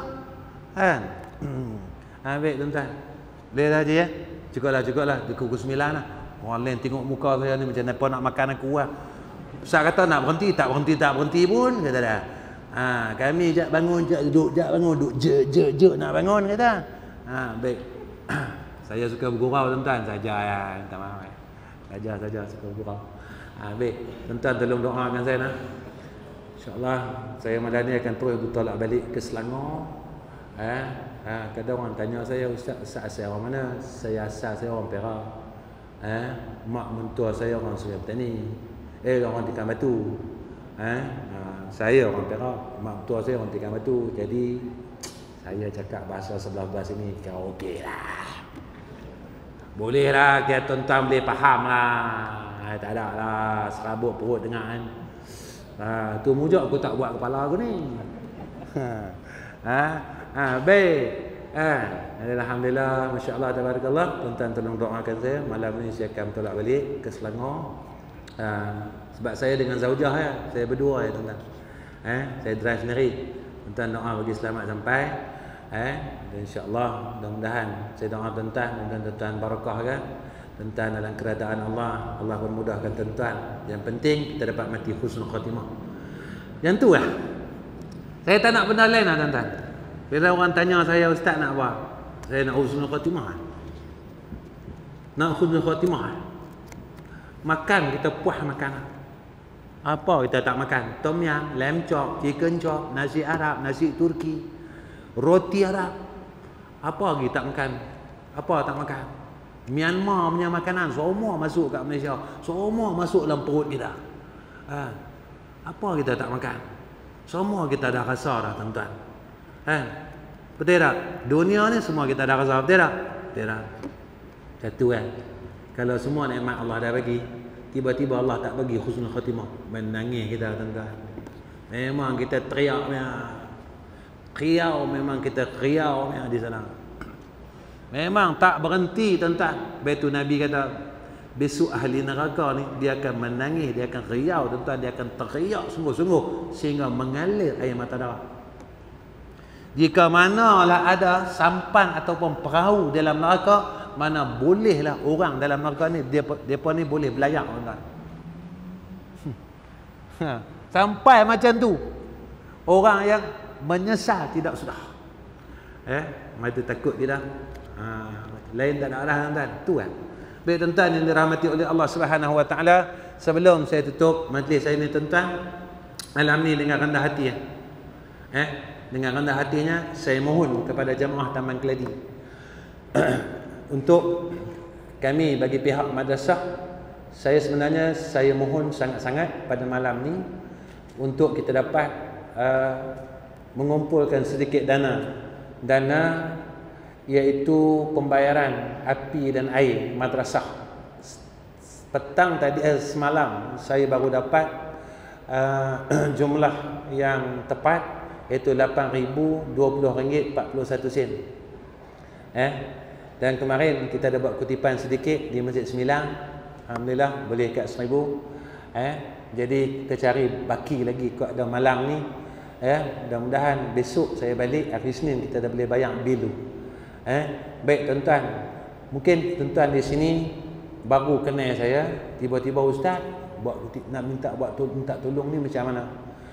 Baik tuan-tuan. Boleh dah je ya. Cukuplah. Pukul 9 lah. Orang lain tengok muka saya ni macam apa nak makan aku lah. Ustaz kata nak berhenti, tak berhenti pun, kata dah. Kami jap bangun, jap duduk, je nak bangun, kata. Baik. Saya suka bergurau tuan-tuan, saja ya, minta maaf. Saja suka bergurau. Baik, tuan-tuan tolong doakan saya nak. InsyaAllah saya malam ni akan terus bertolak balik ke Selangor. Kadang orang tanya saya, Ustaz asal orang mana? Saya asal saya orang Perak. Mak mentua saya orang Sungai Petani. Orang Tikan Batu. Saya orang Perak, mak mentua saya orang Tikan Batu. Jadi saya cakap bahasa 11 ini kau okey lah. Boleh lah, kira tuan-tuan boleh faham lah. Tak ada lah, serabut perut dengar kan. Tu mujak aku tak buat kepala aku ni. Baik. Alhamdulillah, Masya Allah, Tabarakallah. Tuan-tuan tolong doakan saya. Malam ni saya akan tolak balik ke Selangor. Sebab saya dengan Zaujah ya, saya berdua ya tuan-tuan. Saya drive sendiri. Tuan-tuan doa bagi selamat sampai. Dan insya-Allah mudah-mudahan saya doa tuan-tuan dan tuan-tuan barakah kan. Tuan-tuan dalam keredaan Allah, Allah memudahkan tuan-tuan. Yang penting kita dapat mati husnul khatimah. Yang tu lah. Saya tak nak benda lain lah tuan-tuan. Bila orang tanya saya, ustaz nak apa? Saya nak husnul khatimah. Nak husnul khatimah. Makan kita puas makan. Apa kita tak makan? Tom yum, lamb chop, chicken chop, nasi Arab, nasi Turki, roti Arab. Apa lagi tak makan? Apa tak makan? Myanmar punya makanan semua masuk kat Malaysia. Semua masuk dalam perut kita. Apa kita tak makan? Semua kita dah rasa dah tuan-tuan. Betul tak? Dunia ni semua kita dah rasa, betul tak? Betul tak? Satu kan. Kalau semua nikmat Allah dah bagi, tiba-tiba Allah tak bagi husnul khatimah, menangis kita tuan-tuan. Memang kita teriak kriau, memang kita kriau di sana. Memang tak berhenti tuan-tuan. Betul Nabi kata, besok ahli neraka ni dia akan menangis, dia akan riau tuan-tuan, dia akan teriak sungguh-sungguh sehingga mengalir air mata darah. Jika manalah ada sampan ataupun perahu dalam neraka, mana bolehlah orang dalam neraka ni depa ni boleh belayak tuan-tuan. Sampai macam tu. Orang yang menyesal tidak sudah. Mati takut dia dah. Lain tak ada arah tuan-tuan. Tu kan. Baik tuan-tuan yang dirahmati oleh Allah Subhanahu Wa Taala, sebelum saya tutup majlis saya ni tuan-tuan, malam ni dengan rendah hati dengan rendah hatinya saya mohon kepada jemaah Taman Keladi untuk kami bagi pihak madrasah, saya mohon sangat-sangat pada malam ni untuk kita dapat mengumpulkan sedikit dana iaitu pembayaran api dan air madrasah. Petang tadi semalam saya baru dapat jumlah yang tepat, iaitu RM8,020.41. Dan kemarin kita ada buat kutipan sedikit di Masjid Sembilan. Alhamdulillah boleh kat 1,000. Jadi kita cari baki lagi kat ada malang ni. Mudah-mudahan besok saya balik, hari Isnin kita dah boleh bayar bil tu. Baik tuan-tuan, mungkin tuan-tuan di sini baru kenal saya, tiba-tiba ustaz nak minta tolong ni macam mana?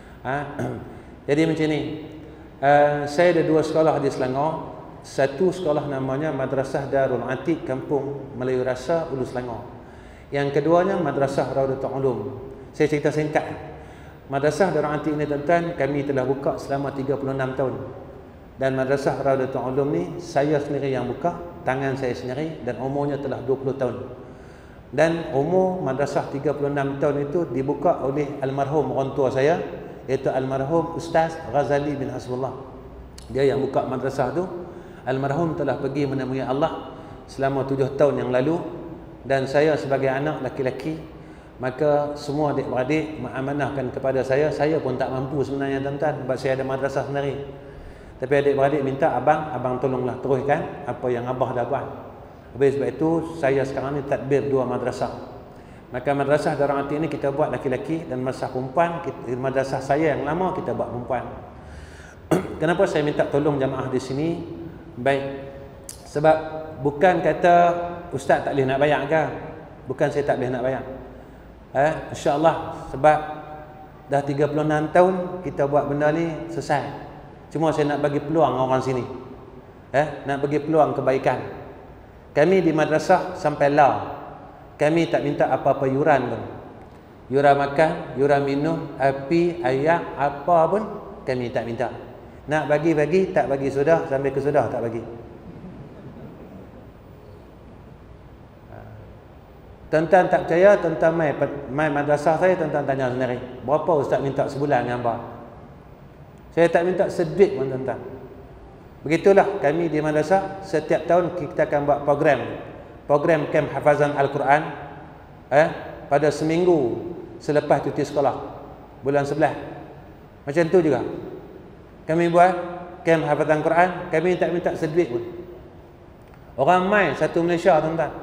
Jadi macam ni, saya ada 2 sekolah di Selangor. Satu sekolah namanya Madrasah Darul Atiq Kampung Melayu Rasa, Ulu Selangor. Yang keduanya Madrasah Raudatul Ulum. Saya cerita singkat. Madrasah Darul Atiq ni tuan-tuan, kami telah buka selama 36 tahun. Dan Madrasah Raudatul Ulum ni saya sendiri yang buka, tangan saya sendiri, dan umurnya telah 20 tahun. Dan umur madrasah 36 tahun itu dibuka oleh almarhum orang tua saya, iaitu almarhum Ustaz Ghazali bin Hasbullah. Dia yang buka madrasah tu. Almarhum telah pergi menemui Allah selama 7 tahun yang lalu, dan saya sebagai anak laki-laki, maka semua adik-beradik mengamanahkan kepada saya. Saya pun tak mampu sebenarnya tuan-tuan, sebab saya ada madrasah sendiri. Tapi adik-beradik minta abang tolonglah teruskan apa yang abah dah buat. Habis sebab itu saya sekarang ni tadbir 2 madrasah. Maka madrasah Darul Atiq ni kita buat laki-laki, dan madrasah perempuan, madrasah saya yang lama kita buat perempuan. Kenapa saya minta tolong jemaah di sini? Baik, sebab bukan kata ustaz tak boleh nak bayar ke? Bukan saya tak boleh nak bayar. InsyaAllah, sebab dah 36 tahun kita buat benda ni selesai. Cuma saya nak bagi peluang orang sini. Nak bagi peluang kebaikan. Kami di madrasah sampai kami tak minta apa-apa yuran pun. Yuran makan, yuran minum, api, air, apa pun kami tak minta. Nak bagi-bagi, tak bagi sudah, sampai ke sudah tak bagi. Tuan-tuan tak percaya, tuan-tuan mai madrasah saya, tuan-tuan tanya sendiri. Berapa ustaz minta sebulan dengan hangpa? Saya tak minta seduit pun tuan-tuan. Begitulah kami di madrasah, setiap tahun kita akan buat program camp hafazan Al-Quran pada seminggu selepas cuti sekolah, bulan 11. Macam tu juga kami buat camp hafazan Quran, kami tak minta seduit pun. Orang mai satu Malaysia tuan-tuan.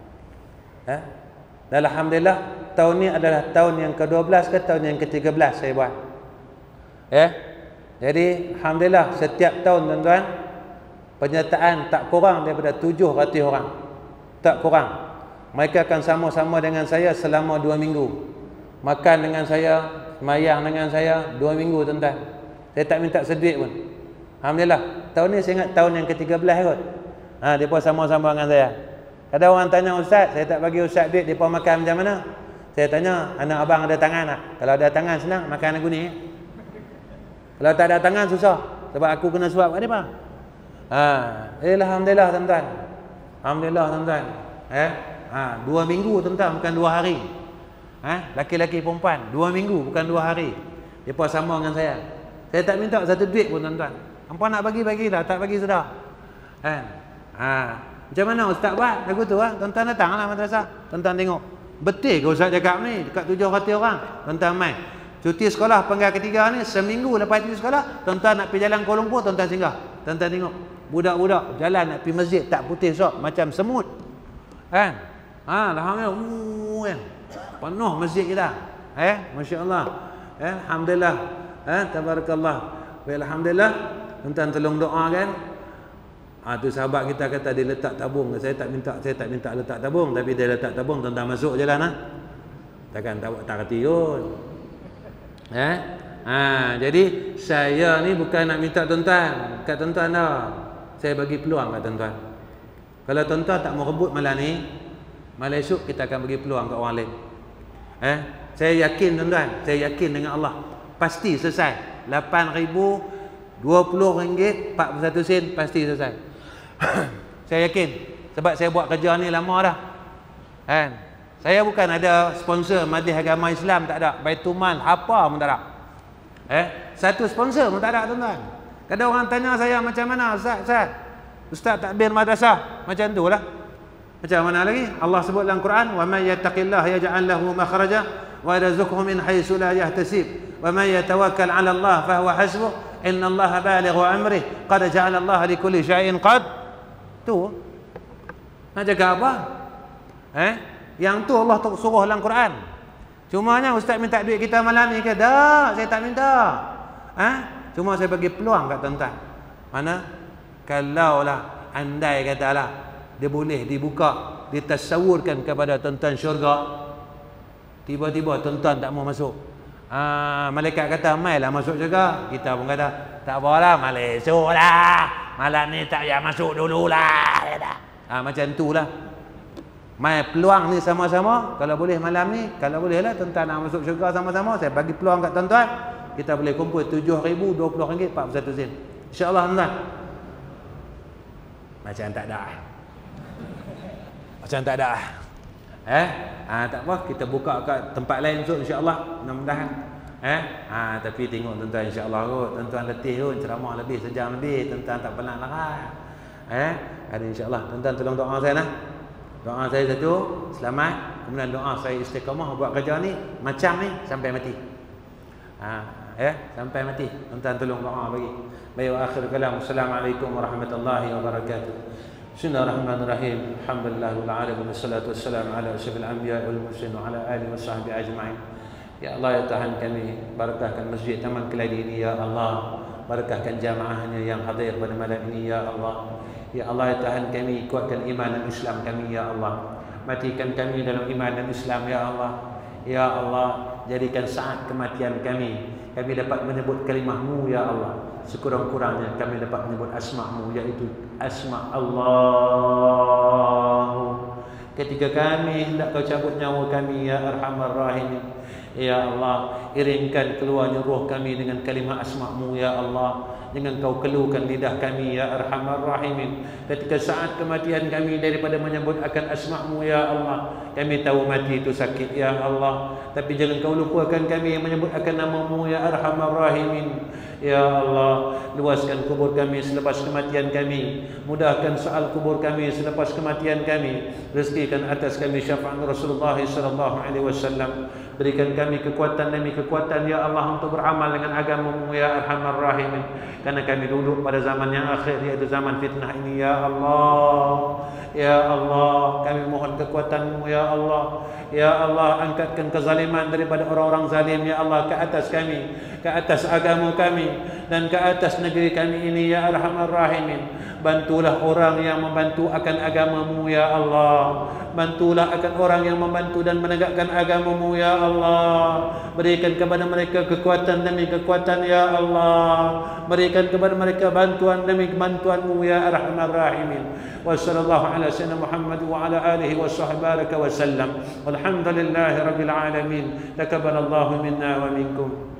Dan alhamdulillah tahun ni adalah tahun yang ke-12 ke tahun yang ke-13 saya buat. Jadi alhamdulillah setiap tahun tuan-tuan penyertaan tak kurang daripada 700 orang. Tak kurang. Mereka akan sama-sama dengan saya selama 2 minggu. Makan dengan saya, semayang dengan saya 2 minggu tuan-tuan. Saya tak minta seduit pun. Alhamdulillah. Tahun ni saya ingat tahun yang ke-13 kot. Depa sama-sama dengan saya. Ada orang tanya ustaz, saya tak bagi ustaz duit, depa makan macam mana? Saya tanya, anak abang ada tangan tak? Kalau ada tangan senang, makan lagu ni. Kalau tak ada tangan susah, sebab aku kena suap kat depa. Alhamdulillah tuan-tuan. Alhamdulillah tuan-tuan. 2 minggu tuan-tuan, bukan 2 hari. Laki-laki perempuan 2 minggu, bukan 2 hari. Depa sama dengan saya. Saya tak minta satu duit pun tuan-tuan. Hangpa nak bagi-bagilah, tak bagi sudah. Macam mana ustaz buat lagu tu? Tuan-tuan datanglah madrasah. Tuan-tuan tengok. Betul ke ustaz cakap ni? Dekat 700 orang. Tuan-tuan mai. Cuti sekolah penggal ketiga ni, seminggu lepas cuti sekolah, tuan-tuan nak pergi jalan Kuala Lumpur, tuan-tuan singgah. Tuan-tuan tengok. Budak-budak jalan nak pergi masjid tak putih sok, macam semut. Alhamdulillah. Penuh masjid kita. Masya-Allah. Alhamdulillah. Tabarakallah. Alhamdulillah. Tuan-tuan tolong doakan. Tu sahabat kita kata dia letak tabung. Saya tak minta letak tabung, tapi dia letak tabung, tuan-tuan masuk je lah. Takkan tak reti kot. Jadi saya ni bukan nak minta tuan-tuan kat tuan-tuan dah. Saya bagi peluang kat tuan-tuan. Kalau tuan-tuan tak mau rebut malam ni, malam esok kita akan bagi peluang kat orang lain. Saya yakin tuan-tuan, saya yakin dengan Allah pasti selesai. 8,020 ringgit 41 sen pasti selesai. Saya yakin, sebab saya buat kerja ni lama dah. Saya bukan ada sponsor Majlis Agama Islam, tak ada. Baitumal apa pun tak ada. Satu sponsor pun tak ada tuan-tuan. Kadang orang tanya saya macam mana Ustaz takbir madrasah macam tu lah. Macam mana lagi? Allah sebut dalam Quran, wa may yattaqillaha yaj'al lahu makhraja wa yarzuqhu min haitsu la yahtasib wa may yatawakkal 'ala Allah fa huwa hasbuh innallaha balighu amrih qad ja'ala Allah li kulli syai'in qad. Tu nak jaga apa? Yang tu Allah suruh dalam Quran. Cumanya ustaz minta duit kita malam ni ke? Tak, saya tak minta. Cuma saya bagi peluang kat tuan-tuan. Mana kalaulah andai katalah dia boleh dibuka, ditasawurkan kepada tuan-tuan syurga, tiba-tiba tuan-tuan tak mau masuk. Malaikat kata mailah masuk syurga. Kita pun kata tak apalah, malam esok lah, malam ni tak payah masuk dululah. Macam tu lah. Mai peluang ni sama-sama. Kalau boleh malam ni, kalau boleh lah tuan-tuan nak masuk syurga sama-sama, saya bagi peluang kat tuan-tuan. Kita boleh kumpul 7,020 ringgit 41 sen. InsyaAllah tuan-tuan. Macam tak ada. Macam tak ada. Tak apa, kita buka kat tempat lain esok insya-Allah, mudah-mudahan. Tapi tengok tuan-tuan insya-Allah kot, tuan-tuan letih kot, ceramah lebih sejam lebih, tuan-tuan tak penat lah. Ada insya-Allah. Tuan-tuan tolong doa saya nah. Doa saya satu, selamat. Kemudian doa saya istiqamah buat kerja ni macam ni sampai mati. Sampai mati. Tuan-tuan tolong doa bagi. Baik, akhir kalam. Assalamualaikum warahmatullahi wabarakatuh. Bismillahirrahmanirrahim. Alhamdulillahirabbil alamin. Wassalatu wassalamu ala asyrafil anbiya'i wal mursalin wa ala alihi washabbihi ajma'in. Ya Allah, ya Tuhan kami, barakahkan masjid Taman Keladi ini ya Allah. Barakahkan jamaahnya yang hadir pada malam ini ya Allah. Ya Allah, ya Tuhan kami, kuatkan iman dan Islam kami ya Allah. Matikan kami dalam iman dan Islam ya Allah. Ya Allah, jadikan saat kematian kami dapat menyebut kalimah-Mu ya Allah. Sekurang-kurangnya kami dapat menyebut asma-Mu, yaitu asma Allah. Ketika kami hendak Kau cabut nyawa kami ya Arhamar Rahimin, Ya Allah, iringkan keluarnya roh kami dengan kalimah asma'-Mu ya Allah. Jangan Kau keluhkan lidah kami ya Arhamar Rahimin. Ketika saat kematian kami daripada menyebut akan asma'-Mu ya Allah. Kami tahu mati itu sakit ya Allah, tapi jangan Kau lupakan kami yang menyebut akan nama-Mu ya Arhamar Rahimin. Ya Allah, luaskan kubur kami selepas kematian kami. Mudahkan soal kubur kami selepas kematian kami. Rezekikan atas kami syafaat Rasulullah sallallahu alaihi wasallam. Berikan kami kekuatan demi kekuatan ya Allah untuk beramal dengan agama-Mu ya Arhamar Rahimin. Karena kami duduk pada zaman yang akhir, yaitu zaman fitnah ini ya Allah. Ya Allah, kami mohon kekuatan-Mu ya Allah. Ya Allah, angkatkan kezaliman daripada orang-orang zalim ya Allah ke atas kami, ke atas agama kami, dan ke atas negeri kami ini ya Arhamar Rahimin. Bantulah orang yang membantu akan agama-Mu ya Allah. Bantulah akan orang yang membantu dan menegakkan agama-Mu ya Allah. Berikan kepada mereka kekuatan demi kekuatan ya Allah. Berikan kepada mereka bantuan demi bantuan-Mu ya Arhamar Rahimin. Wa sallallahu ala sayyidina Muhammad wa ala alihi wa sahbihi wa sallam. Walhamdulillahi rabbil alamin. Taqabbalallahu minna wa minkum.